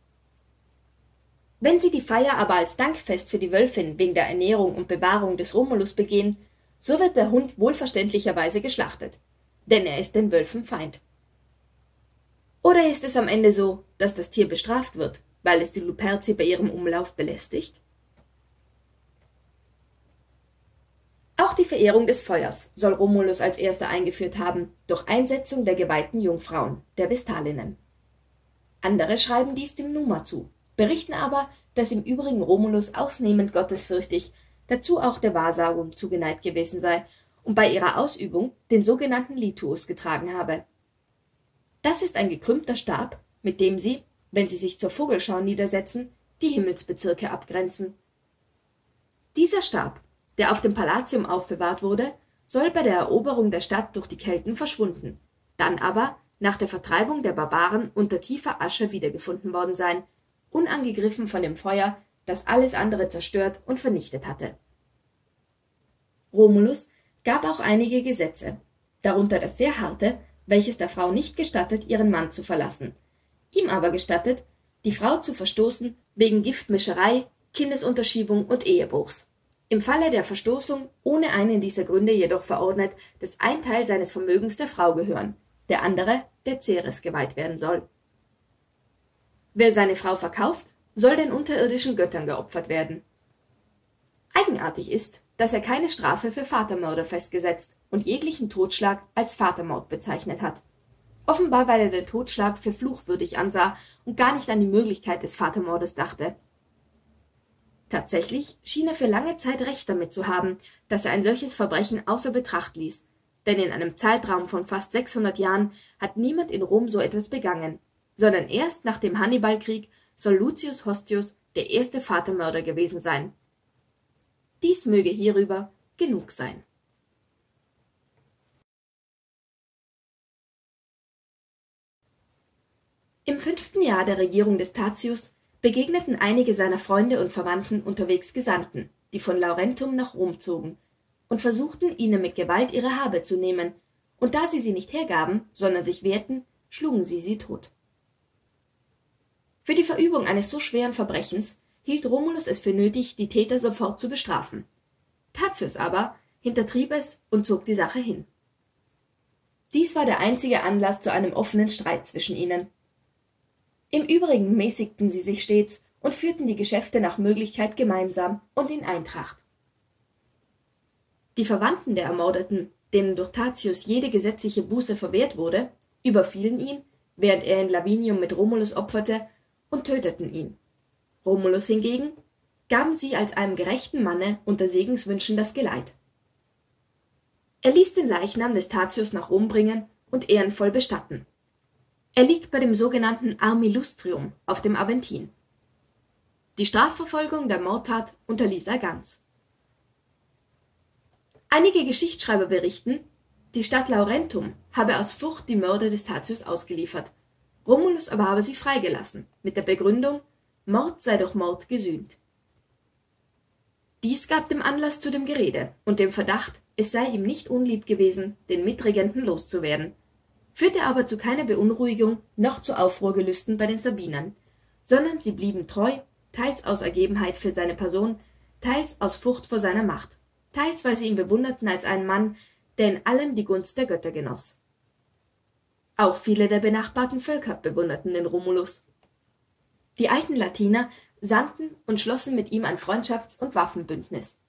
Wenn sie die Feier aber als Dankfest für die Wölfin wegen der Ernährung und Bewahrung des Romulus begehen, so wird der Hund wohlverständlicherweise geschlachtet, denn er ist den Wölfen Feind. Oder ist es am Ende so, dass das Tier bestraft wird, weil es die Luperci bei ihrem Umlauf belästigt? Auch die Verehrung des Feuers soll Romulus als erster eingeführt haben, durch Einsetzung der geweihten Jungfrauen, der Vestalinnen. Andere schreiben dies dem Numa zu, berichten aber, dass im Übrigen Romulus ausnehmend gottesfürchtig, dazu auch der Wahrsagung zugeneigt gewesen sei und bei ihrer Ausübung den sogenannten Lituus getragen habe. Das ist ein gekrümmter Stab, mit dem sie, wenn sie sich zur Vogelschau niedersetzen, die Himmelsbezirke abgrenzen. Dieser Stab, der auf dem Palatium aufbewahrt wurde, soll bei der Eroberung der Stadt durch die Kelten verschwunden, dann aber nach der Vertreibung der Barbaren unter tiefer Asche wiedergefunden worden sein, unangegriffen von dem Feuer, das alles andere zerstört und vernichtet hatte. Romulus gab auch einige Gesetze, darunter das sehr harte, welches der Frau nicht gestattet, ihren Mann zu verlassen, ihm aber gestattet, die Frau zu verstoßen wegen Giftmischerei, Kindesunterschiebung und Ehebruchs. Im Falle der Verstoßung ohne einen dieser Gründe jedoch verordnet, dass ein Teil seines Vermögens der Frau gehören, der andere der Ceres geweiht werden soll. Wer seine Frau verkauft, soll den unterirdischen Göttern geopfert werden. Eigenartig ist, dass er keine Strafe für Vatermörder festgesetzt und jeglichen Totschlag als Vatermord bezeichnet hat. Offenbar, weil er den Totschlag für fluchwürdig ansah und gar nicht an die Möglichkeit des Vatermordes dachte. Tatsächlich schien er für lange Zeit recht damit zu haben, dass er ein solches Verbrechen außer Betracht ließ, denn in einem Zeitraum von fast sechshundert Jahren hat niemand in Rom so etwas begangen, sondern erst nach dem Hannibalkrieg soll Lucius Hostius der erste Vatermörder gewesen sein. Dies möge hierüber genug sein. Im fünften Jahr der Regierung des Tatius begegneten einige seiner Freunde und Verwandten unterwegs Gesandten, die von Laurentum nach Rom zogen, und versuchten, ihnen mit Gewalt ihre Habe zu nehmen, und da sie sie nicht hergaben, sondern sich wehrten, schlugen sie sie tot. Für die Verübung eines so schweren Verbrechens hielt Romulus es für nötig, die Täter sofort zu bestrafen. Tatius aber hintertrieb es und zog die Sache hin. Dies war der einzige Anlass zu einem offenen Streit zwischen ihnen. Im Übrigen mäßigten sie sich stets und führten die Geschäfte nach Möglichkeit gemeinsam und in Eintracht. Die Verwandten der Ermordeten, denen durch Tatius jede gesetzliche Buße verwehrt wurde, überfielen ihn, während er in Lavinium mit Romulus opferte, und töteten ihn. Romulus hingegen gaben sie als einem gerechten Manne unter Segenswünschen das Geleit. Er ließ den Leichnam des Tatius nach Rom bringen und ehrenvoll bestatten. Er liegt bei dem sogenannten Armilustrium auf dem Aventin. Die Strafverfolgung der Mordtat unterließ er ganz. Einige Geschichtsschreiber berichten, die Stadt Laurentum habe aus Furcht die Mörder des Tatius ausgeliefert, Romulus aber habe sie freigelassen, mit der Begründung, Mord sei durch Mord gesühnt. Dies gab dem Anlass zu dem Gerede und dem Verdacht, es sei ihm nicht unlieb gewesen, den Mitregenten loszuwerden, führte aber zu keiner Beunruhigung noch zu Aufruhrgelüsten bei den Sabinern, sondern sie blieben treu, teils aus Ergebenheit für seine Person, teils aus Furcht vor seiner Macht, teils weil sie ihn bewunderten als einen Mann, der in allem die Gunst der Götter genoss. Auch viele der benachbarten Völker bewunderten den Romulus. Die alten Latiner sandten und schlossen mit ihm ein Freundschafts- und Waffenbündnis.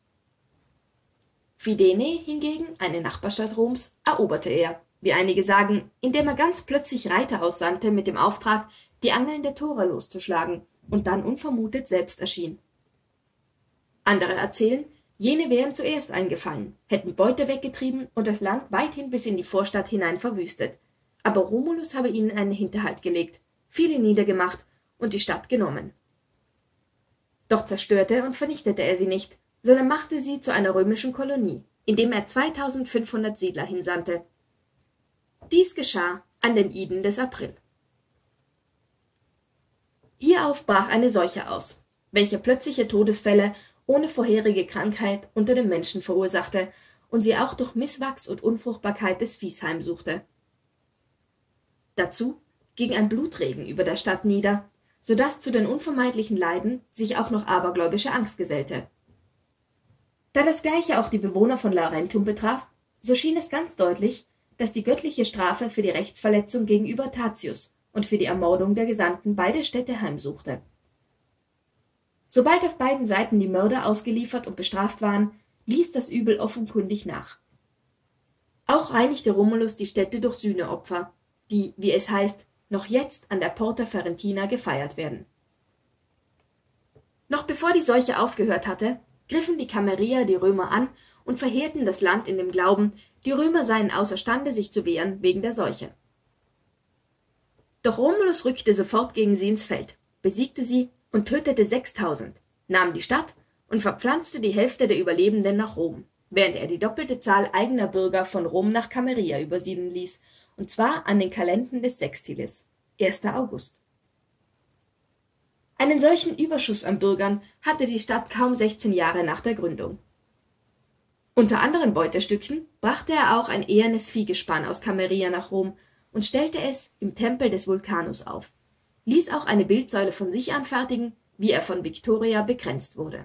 Fidene hingegen, eine Nachbarstadt Roms, eroberte er, wie einige sagen, indem er ganz plötzlich Reiter aussandte mit dem Auftrag, die Angeln der Tore loszuschlagen, und dann unvermutet selbst erschien. Andere erzählen, jene wären zuerst eingefallen, hätten Beute weggetrieben und das Land weithin bis in die Vorstadt hinein verwüstet, aber Romulus habe ihnen einen Hinterhalt gelegt, viele niedergemacht und die Stadt genommen. Doch zerstörte und vernichtete er sie nicht, sondern machte sie zu einer römischen Kolonie, indem er zweitausendfünfhundert Siedler hinsandte. Dies geschah an den Iden des April. Hierauf brach eine Seuche aus, welche plötzliche Todesfälle ohne vorherige Krankheit unter den Menschen verursachte und sie auch durch Misswachs und Unfruchtbarkeit des Viehs heimsuchte. Dazu ging ein Blutregen über der Stadt nieder, so daß zu den unvermeidlichen Leiden sich auch noch abergläubische Angst gesellte. Da das Gleiche auch die Bewohner von Laurentum betraf, so schien es ganz deutlich, dass die göttliche Strafe für die Rechtsverletzung gegenüber Tatius und für die Ermordung der Gesandten beide Städte heimsuchte. Sobald auf beiden Seiten die Mörder ausgeliefert und bestraft waren, ließ das Übel offenkundig nach. Auch reinigte Romulus die Städte durch Sühneopfer, die, wie es heißt, noch jetzt an der Porta Ferentina gefeiert werden. Noch bevor die Seuche aufgehört hatte, griffen die Cammerier die Römer an und verheerten das Land in dem Glauben, die Römer seien außerstande, sich zu wehren wegen der Seuche. Doch Romulus rückte sofort gegen sie ins Feld, besiegte sie und tötete sechstausend, nahm die Stadt und verpflanzte die Hälfte der Überlebenden nach Rom, während er die doppelte Zahl eigener Bürger von Rom nach Cameria übersiedeln ließ, und zwar an den Kalenden des Sextilis, erster August. Einen solchen Überschuss an Bürgern hatte die Stadt kaum sechzehn Jahre nach der Gründung. Unter anderen Beutestücken brachte er auch ein ehernes Viehgespann aus Cameria nach Rom und stellte es im Tempel des Vulcanus auf, ließ auch eine Bildsäule von sich anfertigen, wie er von Victoria bekränzt wurde.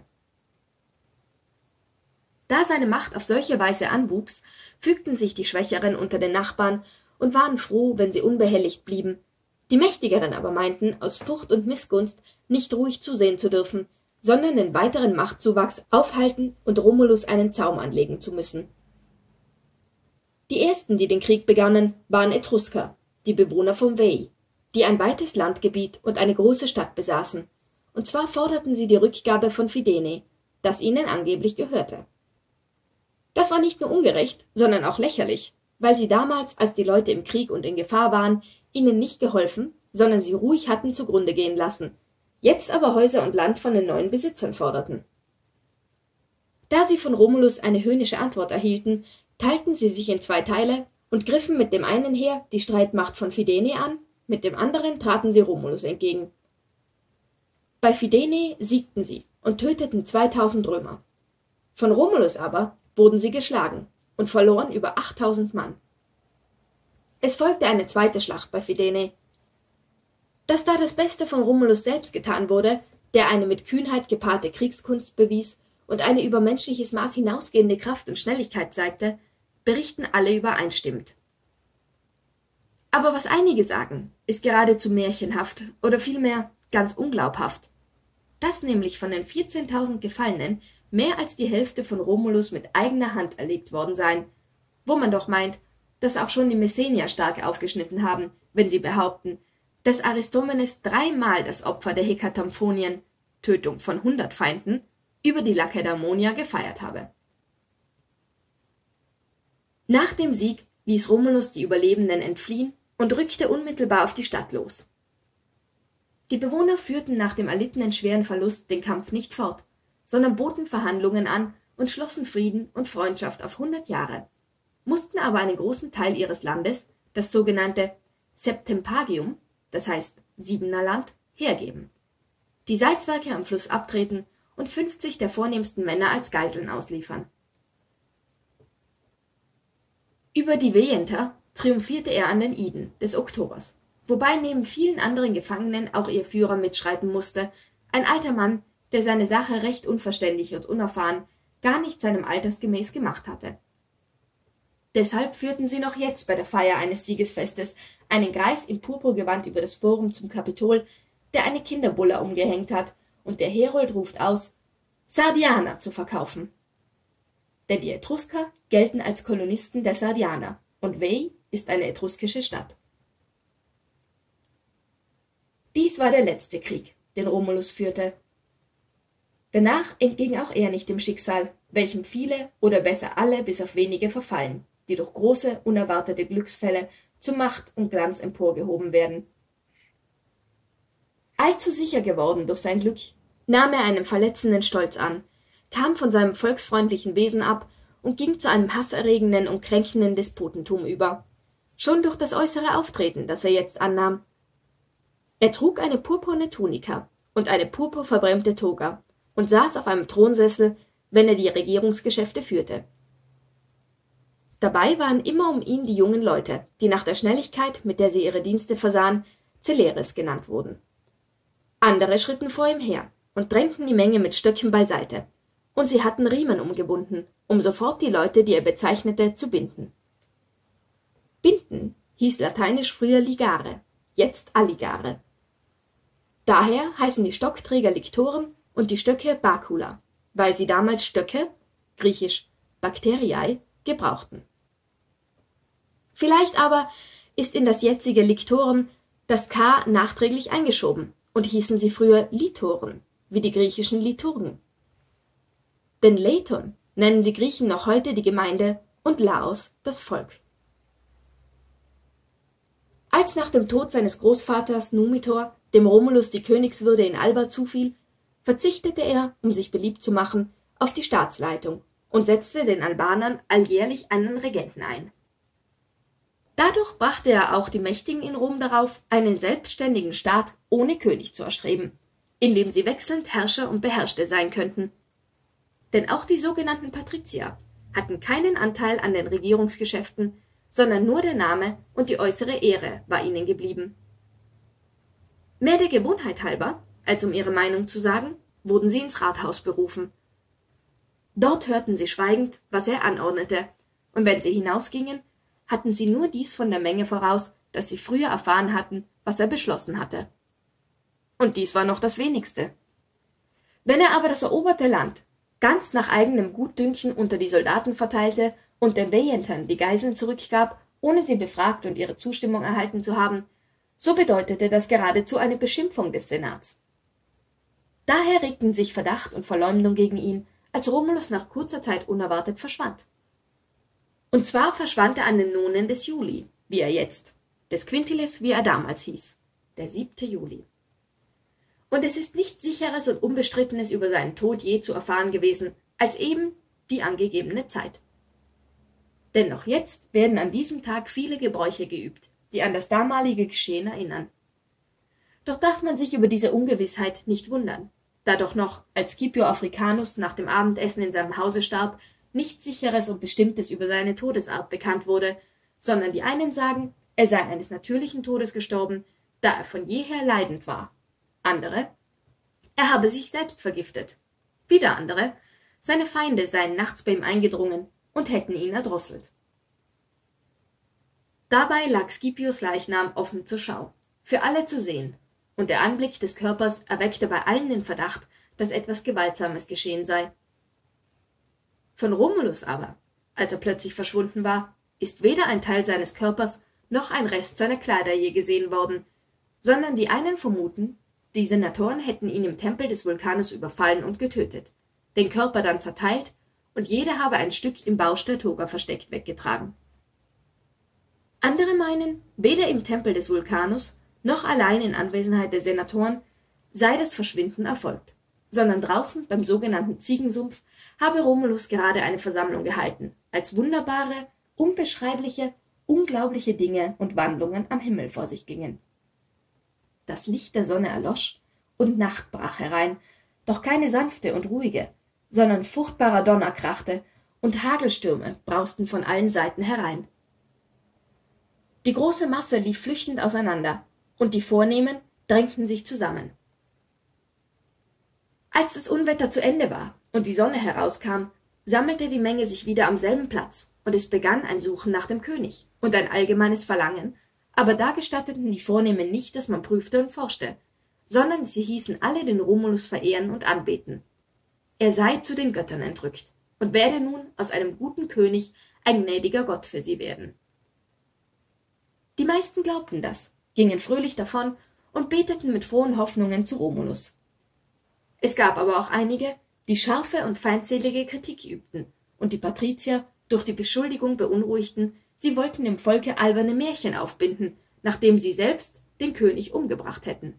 Da seine Macht auf solche Weise anwuchs, fügten sich die Schwächeren unter den Nachbarn und waren froh, wenn sie unbehelligt blieben. Die Mächtigeren aber meinten, aus Furcht und Missgunst nicht ruhig zusehen zu dürfen, sondern den weiteren Machtzuwachs aufhalten und Romulus einen Zaum anlegen zu müssen. Die ersten, die den Krieg begannen, waren Etrusker, die Bewohner von Veii, die ein weites Landgebiet und eine große Stadt besaßen, und zwar forderten sie die Rückgabe von Fidene, das ihnen angeblich gehörte. Das war nicht nur ungerecht, sondern auch lächerlich, weil sie damals, als die Leute im Krieg und in Gefahr waren, ihnen nicht geholfen, sondern sie ruhig hatten zugrunde gehen lassen, jetzt aber Häuser und Land von den neuen Besitzern forderten. Da sie von Romulus eine höhnische Antwort erhielten, teilten sie sich in zwei Teile und griffen mit dem einen Heer die Streitmacht von Fidene an, mit dem anderen traten sie Romulus entgegen. Bei Fidene siegten sie und töteten zweitausend Römer. Von Romulus aber wurden sie geschlagen und verloren über achttausend Mann. Es folgte eine zweite Schlacht bei Fidene. Dass da das Beste von Romulus selbst getan wurde, der eine mit Kühnheit gepaarte Kriegskunst bewies und eine über menschliches Maß hinausgehende Kraft und Schnelligkeit zeigte, berichten alle übereinstimmend. Aber was einige sagen, ist geradezu märchenhaft oder vielmehr ganz unglaubhaft. Dass nämlich von den vierzehntausend Gefallenen mehr als die Hälfte von Romulus mit eigener Hand erlegt worden seien, wo man doch meint, dass auch schon die Messenier stark aufgeschnitten haben, wenn sie behaupten, dass Aristomenes dreimal das Opfer der Hekatompfonien, Tötung von hundert Feinden, über die Lakedaemonier gefeiert habe. Nach dem Sieg ließ Romulus die Überlebenden entfliehen und rückte unmittelbar auf die Stadt los. Die Bewohner führten nach dem erlittenen schweren Verlust den Kampf nicht fort, sondern boten Verhandlungen an und schlossen Frieden und Freundschaft auf hundert Jahre, mussten aber einen großen Teil ihres Landes, das sogenannte Septempagium, das heißt Siebener Land, hergeben, die Salzwerke am Fluss abtreten und fünfzig der vornehmsten Männer als Geiseln ausliefern. Über die Veienter triumphierte er an den Iden des Oktobers, wobei neben vielen anderen Gefangenen auch ihr Führer mitschreiten musste, ein alter Mann, der seine Sache recht unverständig und unerfahren, gar nicht seinem Alters gemäß gemacht hatte. Deshalb führten sie noch jetzt bei der Feier eines Siegesfestes einen Greis im Purpurgewand über das Forum zum Kapitol, der eine Kinderbulle umgehängt hat, und der Herold ruft aus, Sardianer zu verkaufen. Denn die Etrusker gelten als Kolonisten der Sardianer, und Veii ist eine etruskische Stadt. Dies war der letzte Krieg, den Romulus führte. Danach entging auch er nicht dem Schicksal, welchem viele oder besser alle bis auf wenige verfallen, die durch große, unerwartete Glücksfälle zu Macht und Glanz emporgehoben werden. Allzu sicher geworden durch sein Glück, nahm er einen verletzenden Stolz an, kam von seinem volksfreundlichen Wesen ab und ging zu einem hasserregenden und kränkenden Despotentum über, schon durch das äußere Auftreten, das er jetzt annahm. Er trug eine purpurne Tunika und eine purpurverbrämte Toga und saß auf einem Thronsessel, wenn er die Regierungsgeschäfte führte. Dabei waren immer um ihn die jungen Leute, die nach der Schnelligkeit, mit der sie ihre Dienste versahen, Celeres genannt wurden. Andere schritten vor ihm her und drängten die Menge mit Stöcken beiseite, und sie hatten Riemen umgebunden, um sofort die Leute, die er bezeichnete, zu binden. Binden hieß lateinisch früher ligare, jetzt alligare. Daher heißen die Stockträger Lictoren und die Stöcke Bacula, weil sie damals Stöcke, griechisch Bacteriae, gebrauchten. Vielleicht aber ist in das jetzige Lictoren das K nachträglich eingeschoben und hießen sie früher Litoren, wie die griechischen Liturgen. Denn Leiton nennen die Griechen noch heute die Gemeinde und Laos das Volk. Als nach dem Tod seines Großvaters Numitor dem Romulus die Königswürde in Alba zufiel, verzichtete er, um sich beliebt zu machen, auf die Staatsleitung und setzte den Albanern alljährlich einen Regenten ein. Dadurch brachte er auch die Mächtigen in Rom darauf, einen selbstständigen Staat ohne König zu erstreben, in dem sie wechselnd Herrscher und Beherrschte sein könnten. Denn auch die sogenannten Patrizier hatten keinen Anteil an den Regierungsgeschäften, sondern nur der Name und die äußere Ehre war ihnen geblieben. Mehr der Gewohnheit halber, als um ihre Meinung zu sagen, wurden sie ins Rathaus berufen. Dort hörten sie schweigend, was er anordnete, und wenn sie hinausgingen, hatten sie nur dies von der Menge voraus, dass sie früher erfahren hatten, was er beschlossen hatte. Und dies war noch das wenigste. Wenn er aber das eroberte Land ganz nach eigenem Gutdünken unter die Soldaten verteilte und den Vejentern die Geiseln zurückgab, ohne sie befragt und ihre Zustimmung erhalten zu haben, so bedeutete das geradezu eine Beschimpfung des Senats. Daher regten sich Verdacht und Verleumdung gegen ihn, als Romulus nach kurzer Zeit unerwartet verschwand. Und zwar verschwand er an den Nonen des Juli, wie er jetzt, des Quintilis, wie er damals hieß, der siebte Juli. Und es ist nichts Sicheres und Unbestrittenes über seinen Tod je zu erfahren gewesen, als eben die angegebene Zeit. Denn noch jetzt werden an diesem Tag viele Gebräuche geübt, die an das damalige Geschehen erinnern. Doch darf man sich über diese Ungewissheit nicht wundern, da doch noch, als Scipio Africanus nach dem Abendessen in seinem Hause starb, nichts Sicheres und Bestimmtes über seine Todesart bekannt wurde, sondern die einen sagen, er sei eines natürlichen Todes gestorben, da er von jeher leidend war. Andere, er habe sich selbst vergiftet. Wieder andere, seine Feinde seien nachts bei ihm eingedrungen und hätten ihn erdrosselt. Dabei lag Scipios Leichnam offen zur Schau, für alle zu sehen, und der Anblick des Körpers erweckte bei allen den Verdacht, dass etwas Gewaltsames geschehen sei. Von Romulus aber, als er plötzlich verschwunden war, ist weder ein Teil seines Körpers noch ein Rest seiner Kleider je gesehen worden, sondern die einen vermuten, die Senatoren hätten ihn im Tempel des Vulkanus überfallen und getötet, den Körper dann zerteilt, und jeder habe ein Stück im Bausch der Toga versteckt weggetragen. Andere meinen, weder im Tempel des Vulkanus noch allein in Anwesenheit der Senatoren sei das Verschwinden erfolgt, sondern draußen beim sogenannten Ziegensumpf habe Romulus gerade eine Versammlung gehalten, als wunderbare, unbeschreibliche, unglaubliche Dinge und Wandlungen am Himmel vor sich gingen. Das Licht der Sonne erlosch und Nacht brach herein, doch keine sanfte und ruhige, sondern furchtbarer Donner krachte und Hagelstürme brausten von allen Seiten herein. Die große Masse lief flüchtend auseinander, und die Vornehmen drängten sich zusammen. Als das Unwetter zu Ende war und die Sonne herauskam, sammelte die Menge sich wieder am selben Platz, und es begann ein Suchen nach dem König und ein allgemeines Verlangen, aber da gestatteten die Vornehmen nicht, dass man prüfte und forschte, sondern sie hießen alle den Romulus verehren und anbeten. Er sei zu den Göttern entrückt und werde nun aus einem guten König ein gnädiger Gott für sie werden. Die meisten glaubten das, gingen fröhlich davon und beteten mit frohen Hoffnungen zu Romulus. Es gab aber auch einige, die scharfe und feindselige Kritik übten und die Patrizier durch die Beschuldigung beunruhigten, sie wollten dem Volke alberne Märchen aufbinden, nachdem sie selbst den König umgebracht hätten.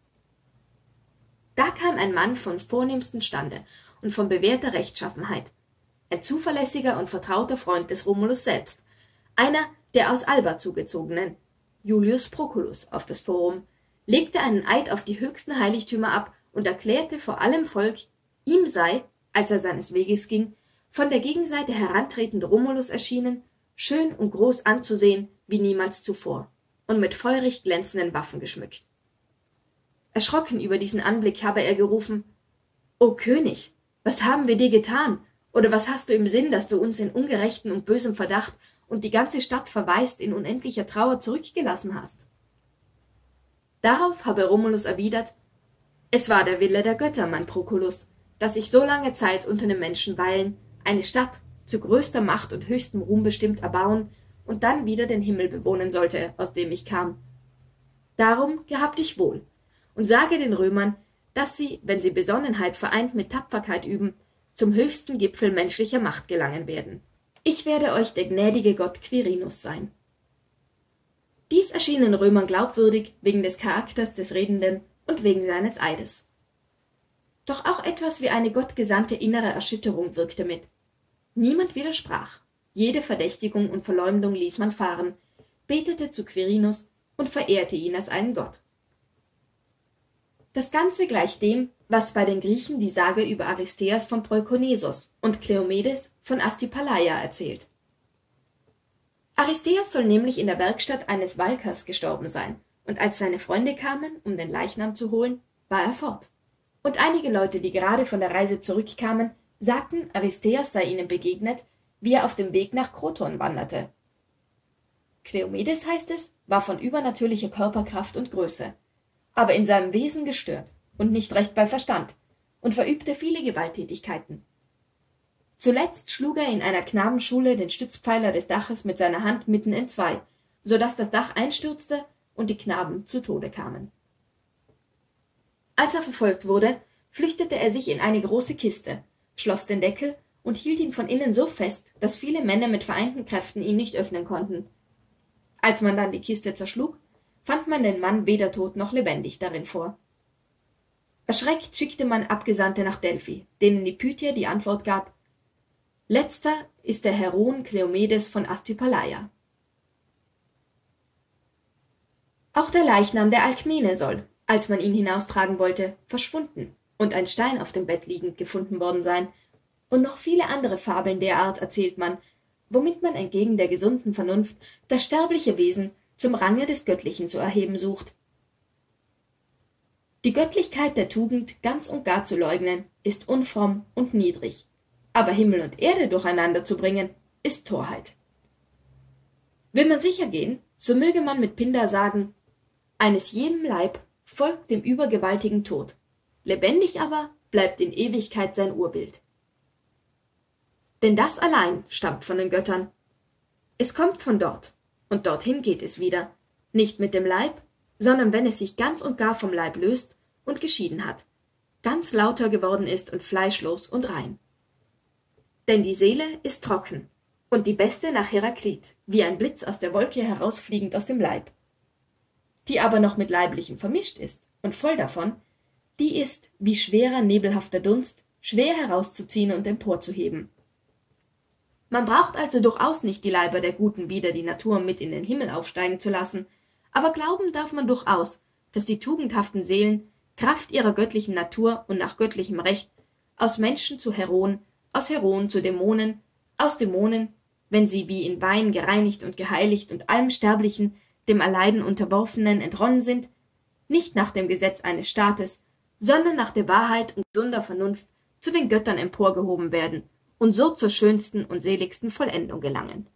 Da kam ein Mann von vornehmstem Stande und von bewährter Rechtschaffenheit, ein zuverlässiger und vertrauter Freund des Romulus selbst, einer der aus Alba zugezogenen, Iulius Proculus, auf das Forum, legte einen Eid auf die höchsten Heiligtümer ab und erklärte vor allem Volk, ihm sei, als er seines Weges ging, von der Gegenseite herantretende Romulus erschienen, schön und groß anzusehen wie niemals zuvor und mit feurig glänzenden Waffen geschmückt. Erschrocken über diesen Anblick habe er gerufen: »O König, was haben wir dir getan? Oder was hast du im Sinn, dass du uns in ungerechten und bösem Verdacht und die ganze Stadt verwaist in unendlicher Trauer zurückgelassen hast?« Darauf habe Romulus erwidert: »Es war der Wille der Götter, mein Proculus, dass ich so lange Zeit unter den Menschen weilen, eine Stadt zu größter Macht und höchstem Ruhm bestimmt erbauen und dann wieder den Himmel bewohnen sollte, aus dem ich kam. Darum gehabt dich wohl und sage den Römern, dass sie, wenn sie Besonnenheit vereint mit Tapferkeit üben, zum höchsten Gipfel menschlicher Macht gelangen werden. Ich werde euch der gnädige Gott Quirinus sein.« Dies erschien den Römern glaubwürdig wegen des Charakters des Redenden und wegen seines Eides. Doch auch etwas wie eine gottgesandte innere Erschütterung wirkte mit. Niemand widersprach. Jede Verdächtigung und Verleumdung ließ man fahren, betete zu Quirinus und verehrte ihn als einen Gott. Das Ganze gleicht dem, was bei den Griechen die Sage über Aristeas von Peloponnesos und Kleomedes von Astypalaia erzählt. Aristeas soll nämlich in der Werkstatt eines Walkers gestorben sein, und als seine Freunde kamen, um den Leichnam zu holen, war er fort. Und einige Leute, die gerade von der Reise zurückkamen, sagten, Aristeas sei ihnen begegnet, wie er auf dem Weg nach Kroton wanderte. Kleomedes, heißt es, war von übernatürlicher Körperkraft und Größe, aber in seinem Wesen gestört und nicht recht bei Verstand und verübte viele Gewalttätigkeiten. Zuletzt schlug er in einer Knabenschule den Stützpfeiler des Daches mit seiner Hand mitten entzwei, so daß das Dach einstürzte und die Knaben zu Tode kamen. Als er verfolgt wurde, flüchtete er sich in eine große Kiste, schloss den Deckel und hielt ihn von innen so fest, dass viele Männer mit vereinten Kräften ihn nicht öffnen konnten. Als man dann die Kiste zerschlug, fand man den Mann weder tot noch lebendig darin vor. Erschreckt schickte man Abgesandte nach Delphi, denen die Pythia die Antwort gab: Letzter ist der Heron Kleomedes von Astypalaia. Auch der Leichnam der Alkmene soll, als man ihn hinaustragen wollte, verschwunden und ein Stein auf dem Bett liegend gefunden worden sein, und noch viele andere Fabeln der Art erzählt man, womit man entgegen der gesunden Vernunft das sterbliche Wesen zum Range des Göttlichen zu erheben sucht. Die Göttlichkeit der Tugend ganz und gar zu leugnen, ist unfromm und niedrig, aber Himmel und Erde durcheinander zu bringen, ist Torheit. Will man sicher gehen, so möge man mit Pindar sagen: Eines jedem Leib folgt dem übergewaltigen Tod, lebendig aber bleibt in Ewigkeit sein Urbild. Denn das allein stammt von den Göttern. Es kommt von dort, und dorthin geht es wieder, nicht mit dem Leib, sondern wenn es sich ganz und gar vom Leib löst und geschieden hat, ganz lauter geworden ist und fleischlos und rein. Denn die Seele ist trocken, und die Beste nach Heraklit, wie ein Blitz aus der Wolke herausfliegend aus dem Leib. Die aber noch mit Leiblichem vermischt ist und voll davon, die ist, wie schwerer nebelhafter Dunst, schwer herauszuziehen und emporzuheben. Man braucht also durchaus nicht die Leiber der Guten wider die Natur mit in den Himmel aufsteigen zu lassen, aber glauben darf man durchaus, dass die tugendhaften Seelen, Kraft ihrer göttlichen Natur und nach göttlichem Recht, aus Menschen zu Heroen, aus Heroen zu Dämonen, aus Dämonen, wenn sie wie in Wein gereinigt und geheiligt und allem Sterblichen, dem Erleiden Unterworfenen entronnen sind, nicht nach dem Gesetz eines Staates, sondern nach der Wahrheit und gesunder Vernunft zu den Göttern emporgehoben werden und so zur schönsten und seligsten Vollendung gelangen.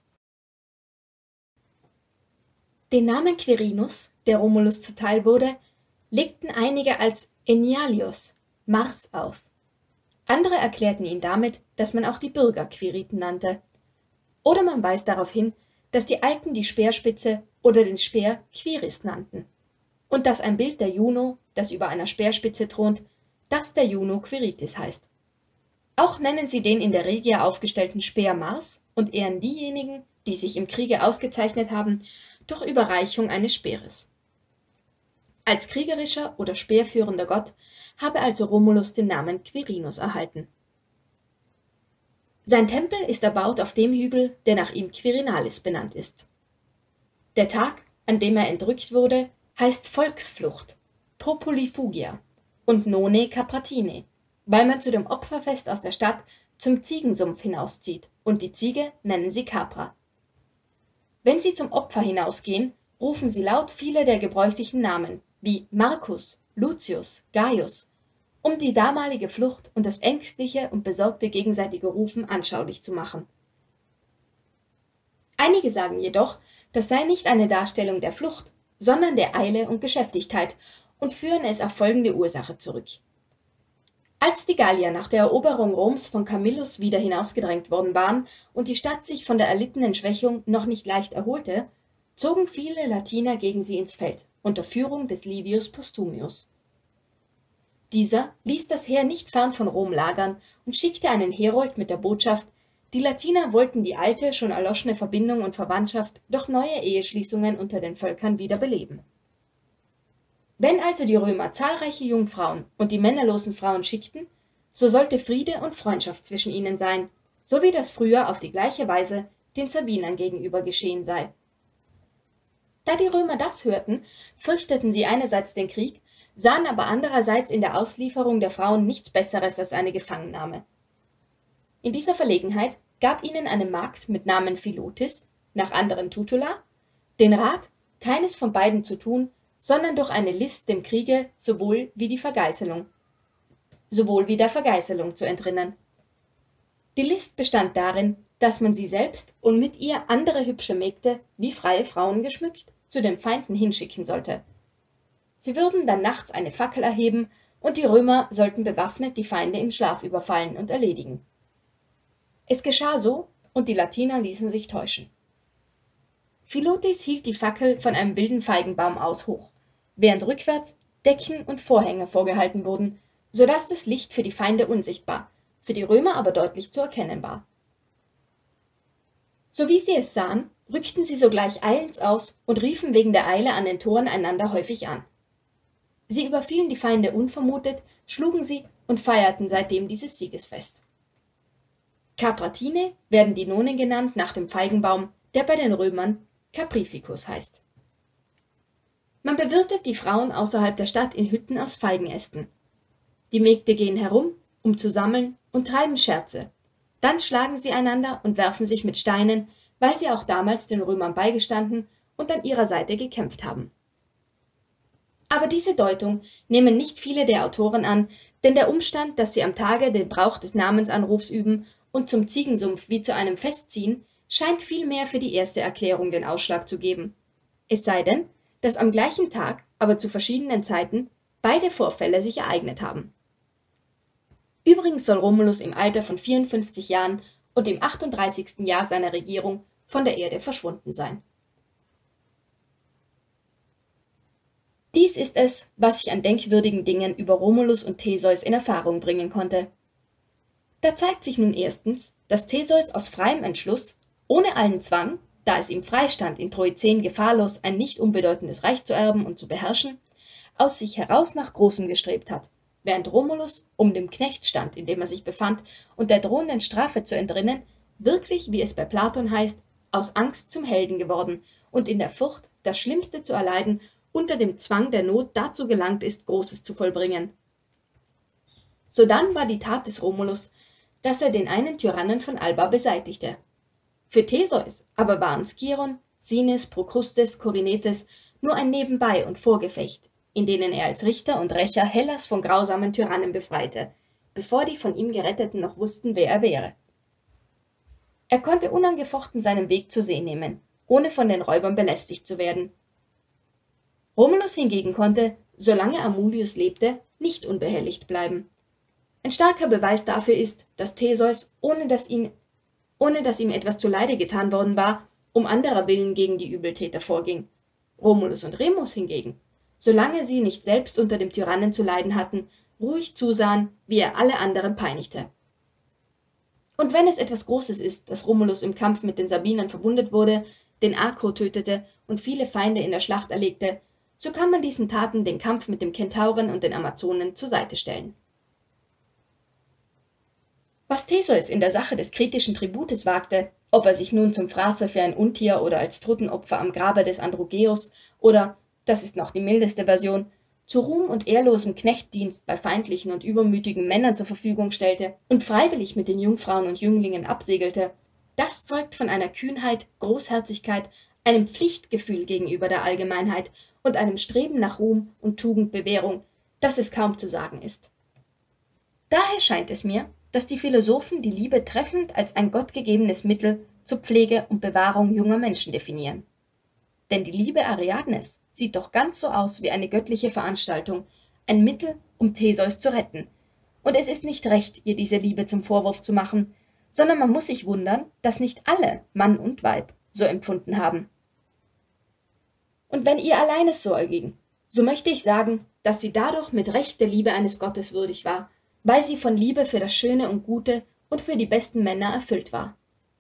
Den Namen Quirinus, der Romulus zuteil wurde, legten einige als Enyalios, Mars, aus. Andere erklärten ihn damit, dass man auch die Bürger Quiriten nannte. Oder man weist darauf hin, dass die Alten die Speerspitze oder den Speer Quiris nannten, und dass ein Bild der Juno, das über einer Speerspitze thront, das der Juno Quiritis heißt. Auch nennen sie den in der Regia aufgestellten Speer Mars und ehren diejenigen, die sich im Kriege ausgezeichnet haben, durch Überreichung eines Speeres. Als kriegerischer oder speerführender Gott habe also Romulus den Namen Quirinus erhalten. Sein Tempel ist erbaut auf dem Hügel, der nach ihm Quirinalis benannt ist. Der Tag, an dem er entrückt wurde, heißt Volksflucht, Populi Fugia und None Capratine, weil man zu dem Opferfest aus der Stadt zum Ziegensumpf hinauszieht, und die Ziege nennen sie Capra. Wenn sie zum Opfer hinausgehen, rufen sie laut viele der gebräuchlichen Namen, wie Marcus, Lucius, Gaius, um die damalige Flucht und das ängstliche und besorgte gegenseitige Rufen anschaulich zu machen. Einige sagen jedoch, das sei nicht eine Darstellung der Flucht, sondern der Eile und Geschäftigkeit und führen es auf folgende Ursache zurück. Als die Gallier nach der Eroberung Roms von Camillus wieder hinausgedrängt worden waren und die Stadt sich von der erlittenen Schwächung noch nicht leicht erholte, zogen viele Latiner gegen sie ins Feld, unter Führung des Livius Postumius. Dieser ließ das Heer nicht fern von Rom lagern und schickte einen Herold mit der Botschaft, die Latiner wollten die alte, schon erloschene Verbindung und Verwandtschaft durch neue Eheschließungen unter den Völkern wieder beleben. Wenn also die Römer zahlreiche Jungfrauen und die männerlosen Frauen schickten, so sollte Friede und Freundschaft zwischen ihnen sein, so wie das früher auf die gleiche Weise den Sabinern gegenüber geschehen sei. Da die Römer das hörten, fürchteten sie einerseits den Krieg, sahen aber andererseits in der Auslieferung der Frauen nichts Besseres als eine Gefangennahme. In dieser Verlegenheit gab ihnen eine Magd mit Namen Philotis, nach anderen Tutula, den Rat, keines von beiden zu tun, sondern durch eine List dem Kriege sowohl wie die Vergeißelung, sowohl wie der Vergeißelung zu entrinnen. Die List bestand darin, dass man sie selbst und mit ihr andere hübsche Mägde, wie freie Frauen geschmückt, zu den Feinden hinschicken sollte. Sie würden dann nachts eine Fackel erheben, und die Römer sollten bewaffnet die Feinde im Schlaf überfallen und erledigen. Es geschah so, und die Latiner ließen sich täuschen. Philotis hielt die Fackel von einem wilden Feigenbaum aus hoch, während rückwärts Decken und Vorhänge vorgehalten wurden, so dass das Licht für die Feinde unsichtbar, für die Römer aber deutlich zu erkennen war. So wie sie es sahen, rückten sie sogleich eilends aus und riefen wegen der Eile an den Toren einander häufig an. Sie überfielen die Feinde unvermutet, schlugen sie und feierten seitdem dieses Siegesfest. Capratine werden die Nonen genannt nach dem Feigenbaum, der bei den Römern Caprificus heißt. Man bewirtet die Frauen außerhalb der Stadt in Hütten aus Feigenästen. Die Mägde gehen herum, um zu sammeln, und treiben Scherze. Dann schlagen sie einander und werfen sich mit Steinen, weil sie auch damals den Römern beigestanden und an ihrer Seite gekämpft haben. Aber diese Deutung nehmen nicht viele der Autoren an, denn der Umstand, dass sie am Tage den Brauch des Namensanrufs üben und zum Ziegensumpf wie zu einem Fest ziehen, scheint vielmehr für die erste Erklärung den Ausschlag zu geben. Es sei denn, dass am gleichen Tag, aber zu verschiedenen Zeiten, beide Vorfälle sich ereignet haben. Übrigens soll Romulus im Alter von vierundfünfzig Jahren und im achtunddreißigsten Jahr seiner Regierung von der Erde verschwunden sein. Dies ist es, was ich an denkwürdigen Dingen über Romulus und Theseus in Erfahrung bringen konnte. Da zeigt sich nun erstens, dass Theseus aus freiem Entschluss, ohne allen Zwang, da es ihm freistand, in Troezen gefahrlos ein nicht unbedeutendes Reich zu erben und zu beherrschen, aus sich heraus nach Großem gestrebt hat, während Romulus, um dem Knechtsstand, in dem er sich befand, und der drohenden Strafe zu entrinnen, wirklich, wie es bei Platon heißt, aus Angst zum Helden geworden und in der Furcht, das Schlimmste zu erleiden, unter dem Zwang der Not dazu gelangt ist, Großes zu vollbringen. Sodann war die Tat des Romulus, dass er den einen Tyrannen von Alba beseitigte. Für Theseus aber waren Skiron, Sinis, Prokrustes, Korinetes nur ein Nebenbei und Vorgefecht, in denen er als Richter und Rächer Hellas von grausamen Tyrannen befreite, bevor die von ihm Geretteten noch wussten, wer er wäre. Er konnte unangefochten seinen Weg zur See nehmen, ohne von den Räubern belästigt zu werden. Romulus hingegen konnte, solange Amulius lebte, nicht unbehelligt bleiben. Ein starker Beweis dafür ist, dass Theseus, ohne dass, ihn, ohne dass ihm etwas zuleide getan worden war, um anderer willen gegen die Übeltäter vorging. Romulus und Remus hingegen, solange sie nicht selbst unter dem Tyrannen zu leiden hatten, ruhig zusahen, wie er alle anderen peinigte. Und wenn es etwas Großes ist, dass Romulus im Kampf mit den Sabinern verwundet wurde, den Acro tötete und viele Feinde in der Schlacht erlegte, so kann man diesen Taten den Kampf mit dem Kentauren und den Amazonen zur Seite stellen. Was Theseus in der Sache des kretischen Tributes wagte, ob er sich nun zum Fraße für ein Untier oder als Totenopfer am Grabe des Androgeus oder, das ist noch die mildeste Version, zu Ruhm und ehrlosem Knechtdienst bei feindlichen und übermütigen Männern zur Verfügung stellte und freiwillig mit den Jungfrauen und Jünglingen absegelte, das zeugt von einer Kühnheit, Großherzigkeit, einem Pflichtgefühl gegenüber der Allgemeinheit und einem Streben nach Ruhm und Tugendbewährung, dass es kaum zu sagen ist. Daher scheint es mir, dass die Philosophen die Liebe treffend als ein gottgegebenes Mittel zur Pflege und Bewahrung junger Menschen definieren. Denn die Liebe Ariadnes sieht doch ganz so aus wie eine göttliche Veranstaltung, ein Mittel, um Theseus zu retten. Und es ist nicht recht, ihr diese Liebe zum Vorwurf zu machen, sondern man muss sich wundern, dass nicht alle, Mann und Weib, so empfunden haben. Und wenn ihr allein es so erging, so möchte ich sagen, dass sie dadurch mit Recht der Liebe eines Gottes würdig war, weil sie von Liebe für das Schöne und Gute und für die besten Männer erfüllt war.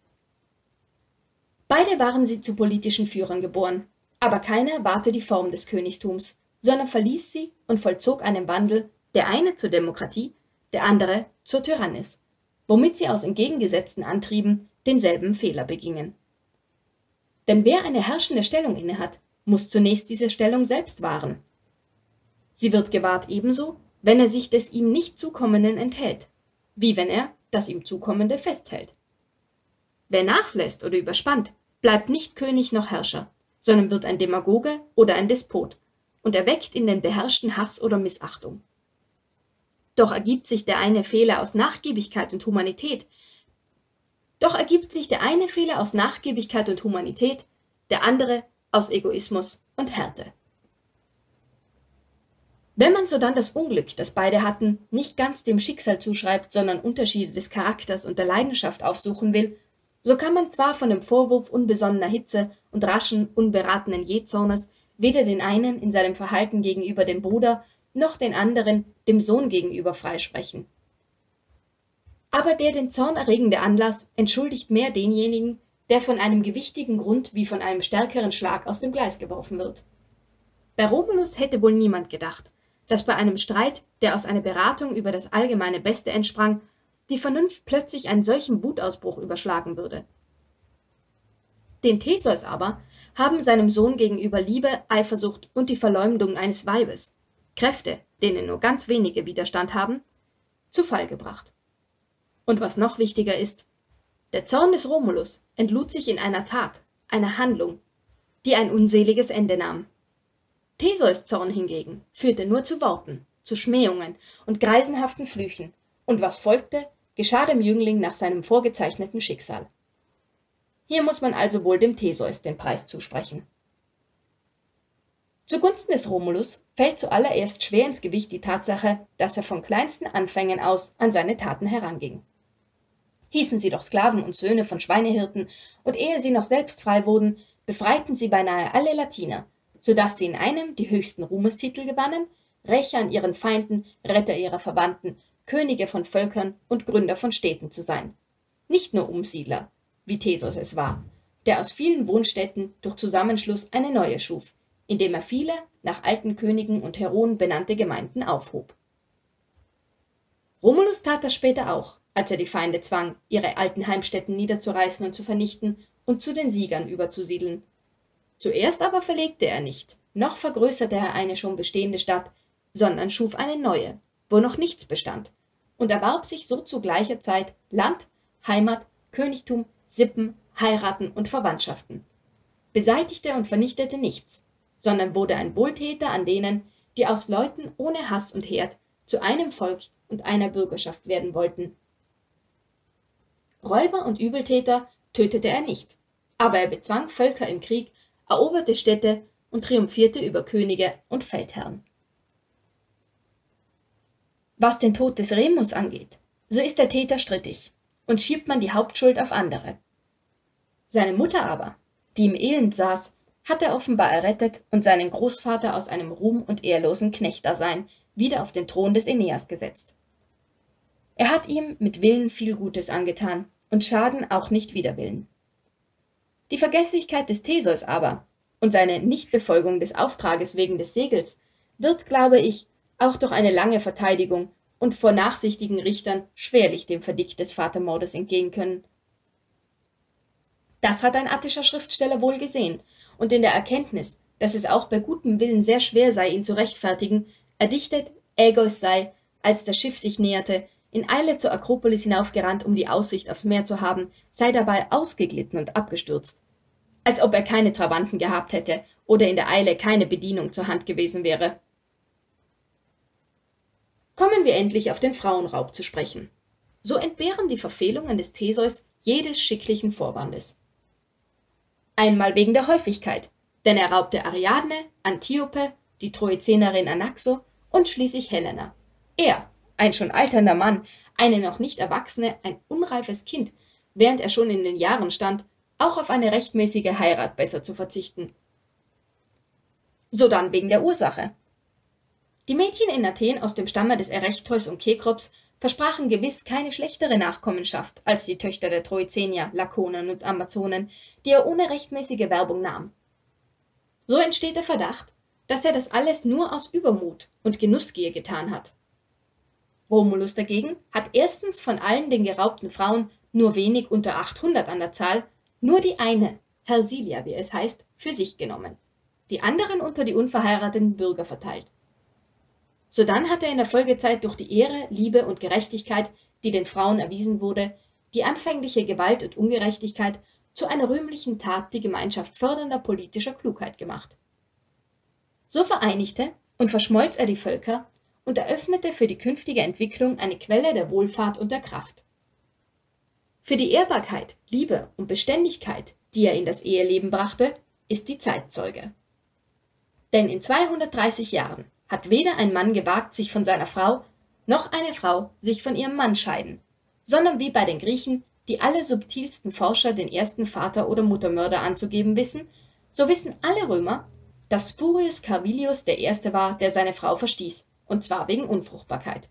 Beide waren sie zu politischen Führern geboren, aber keiner wahrte die Form des Königtums, sondern verließ sie und vollzog einen Wandel, der eine zur Demokratie, der andere zur Tyrannis, womit sie aus entgegengesetzten Antrieben denselben Fehler begingen. Denn wer eine herrschende Stellung innehat, muss zunächst diese Stellung selbst wahren. Sie wird gewahrt ebenso, wenn er sich des ihm nicht Zukommenden enthält, wie wenn er das ihm Zukommende festhält. Wer nachlässt oder überspannt, bleibt nicht König noch Herrscher, sondern wird ein Demagoge oder ein Despot und erweckt in den Beherrschten Hass oder Missachtung. Doch ergibt sich der eine Fehler aus Nachgiebigkeit und Humanität, doch ergibt sich der eine Fehler aus Nachgiebigkeit und Humanität, der andere aus Egoismus und Härte. Wenn man sodann das Unglück, das beide hatten, nicht ganz dem Schicksal zuschreibt, sondern Unterschiede des Charakters und der Leidenschaft aufsuchen will, so kann man zwar von dem Vorwurf unbesonnener Hitze und raschen, unberatenen Jähzornes weder den einen in seinem Verhalten gegenüber dem Bruder, noch den anderen dem Sohn gegenüber freisprechen. Aber der den Zorn erregende Anlass entschuldigt mehr denjenigen, der von einem gewichtigen Grund wie von einem stärkeren Schlag aus dem Gleis geworfen wird. Bei Romulus hätte wohl niemand gedacht, dass bei einem Streit, der aus einer Beratung über das allgemeine Beste entsprang, die Vernunft plötzlich einen solchen Wutausbruch überschlagen würde. Den Theseus aber haben seinem Sohn gegenüber Liebe, Eifersucht und die Verleumdung eines Weibes, Kräfte, denen nur ganz wenige Widerstand haben, zu Fall gebracht. Und was noch wichtiger ist, der Zorn des Romulus entlud sich in einer Tat, einer Handlung, die ein unseliges Ende nahm. Theseus' Zorn hingegen führte nur zu Worten, zu Schmähungen und greisenhaften Flüchen, und was folgte, geschah dem Jüngling nach seinem vorgezeichneten Schicksal. Hier muss man also wohl dem Theseus den Preis zusprechen. Zugunsten des Romulus fällt zuallererst schwer ins Gewicht die Tatsache, dass er von kleinsten Anfängen aus an seine Taten heranging. Hießen sie doch Sklaven und Söhne von Schweinehirten, und ehe sie noch selbst frei wurden, befreiten sie beinahe alle Latiner, so dass sie in einem die höchsten Ruhmestitel gewannen, Rächer an ihren Feinden, Retter ihrer Verwandten, Könige von Völkern und Gründer von Städten zu sein. Nicht nur Umsiedler, wie Theseus es war, der aus vielen Wohnstätten durch Zusammenschluss eine neue schuf, indem er viele nach alten Königen und Heroen benannte Gemeinden aufhob. Romulus tat das später auch, als er die Feinde zwang, ihre alten Heimstätten niederzureißen und zu vernichten und zu den Siegern überzusiedeln. Zuerst aber verlegte er nicht, noch vergrößerte er eine schon bestehende Stadt, sondern schuf eine neue, wo noch nichts bestand, und erwarb sich so zu gleicher Zeit Land, Heimat, Königtum, Sippen, Heiraten und Verwandtschaften, beseitigte und vernichtete nichts, sondern wurde ein Wohltäter an denen, die aus Leuten ohne Hass und Herd zu einem Volk und einer Bürgerschaft werden wollten. Räuber und Übeltäter tötete er nicht, aber er bezwang Völker im Krieg, eroberte Städte und triumphierte über Könige und Feldherren. Was den Tod des Remus angeht, so ist der Täter strittig und schiebt man die Hauptschuld auf andere. Seine Mutter aber, die im Elend saß, hat er offenbar errettet und seinen Großvater aus einem ruhm- und ehrlosen Knechtdasein wieder auf den Thron des Aeneas gesetzt. Er hat ihm mit Willen viel Gutes angetan und Schaden auch nicht wider Willen. Die Vergesslichkeit des Theseus aber und seine Nichtbefolgung des Auftrages wegen des Segels wird, glaube ich, auch durch eine lange Verteidigung und vor nachsichtigen Richtern schwerlich dem Verdict des Vatermordes entgehen können. Das hat ein attischer Schriftsteller wohl gesehen, und in der Erkenntnis, dass es auch bei gutem Willen sehr schwer sei, ihn zu rechtfertigen, erdichtet, Ägeus sei, als das Schiff sich näherte, in Eile zur Akropolis hinaufgerannt, um die Aussicht aufs Meer zu haben, sei dabei ausgeglitten und abgestürzt, als ob er keine Trabanten gehabt hätte oder in der Eile keine Bedienung zur Hand gewesen wäre. Kommen wir endlich auf den Frauenraub zu sprechen. So entbehren die Verfehlungen des Theseus jedes schicklichen Vorwandes. Einmal wegen der Häufigkeit, denn er raubte Ariadne, Antiope, die Troezenerin Anaxo und schließlich Helena. Er, ein schon alternder Mann, eine noch nicht erwachsene, ein unreifes Kind, während er schon in den Jahren stand, auch auf eine rechtmäßige Heirat besser zu verzichten. Sodann wegen der Ursache. Die Mädchen in Athen aus dem Stamme des Erechtheus und Kekrops versprachen gewiss keine schlechtere Nachkommenschaft als die Töchter der Troezenier, Lakonen und Amazonen, die er ohne rechtmäßige Werbung nahm. So entsteht der Verdacht, dass er das alles nur aus Übermut und Genussgier getan hat. Romulus dagegen hat erstens von allen den geraubten Frauen nur wenig unter achthundert an der Zahl, nur die eine, Hersilia wie es heißt, für sich genommen, die anderen unter die unverheirateten Bürger verteilt. Sodann hat er in der Folgezeit durch die Ehre, Liebe und Gerechtigkeit, die den Frauen erwiesen wurde, die anfängliche Gewalt und Ungerechtigkeit zu einer rühmlichen Tat die Gemeinschaft fördernder politischer Klugheit gemacht. So vereinigte und verschmolz er die Völker und eröffnete für die künftige Entwicklung eine Quelle der Wohlfahrt und der Kraft. Für die Ehrbarkeit, Liebe und Beständigkeit, die er in das Eheleben brachte, ist die Zeit Zeuge. Denn in zweihundertdreißig Jahren hat weder ein Mann gewagt, sich von seiner Frau, noch eine Frau sich von ihrem Mann scheiden, sondern wie bei den Griechen, die alle subtilsten Forscher den ersten Vater- oder Muttermörder anzugeben wissen, so wissen alle Römer, dass Spurius Carvilius der Erste war, der seine Frau verstieß, und zwar wegen Unfruchtbarkeit.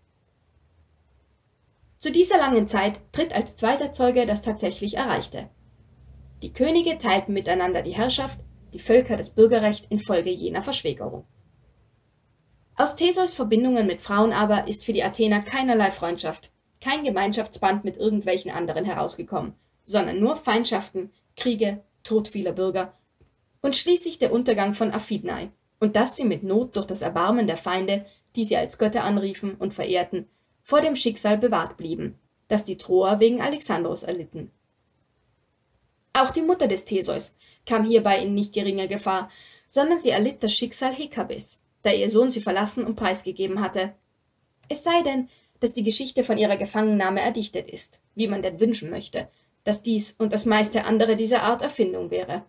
Zu dieser langen Zeit tritt als zweiter Zeuge das tatsächlich Erreichte. Die Könige teilten miteinander die Herrschaft, die Völker das Bürgerrecht infolge jener Verschwägerung. Aus Theseus Verbindungen mit Frauen aber ist für die Athener keinerlei Freundschaft, kein Gemeinschaftsband mit irgendwelchen anderen herausgekommen, sondern nur Feindschaften, Kriege, Tod vieler Bürger und schließlich der Untergang von Aphidnae, und dass sie mit Not durch das Erbarmen der Feinde, die sie als Götter anriefen und verehrten, vor dem Schicksal bewahrt blieben, das die Troer wegen Alexandros erlitten. Auch die Mutter des Theseus kam hierbei in nicht geringer Gefahr, sondern sie erlitt das Schicksal Hekabes, da ihr Sohn sie verlassen und preisgegeben hatte. Es sei denn, dass die Geschichte von ihrer Gefangennahme erdichtet ist, wie man denn wünschen möchte, dass dies und das meiste andere dieser Art Erfindung wäre.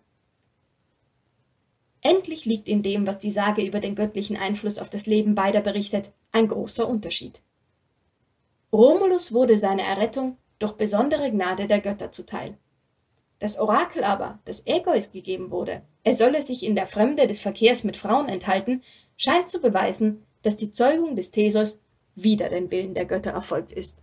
Endlich liegt in dem, was die Sage über den göttlichen Einfluss auf das Leben beider berichtet, ein großer Unterschied. Romulus wurde seine Errettung durch besondere Gnade der Götter zuteil. Das Orakel aber, das Ägeus gegeben wurde, er solle sich in der Fremde des Verkehrs mit Frauen enthalten, scheint zu beweisen, dass die Zeugung des Theseus wider den Willen der Götter erfolgt ist.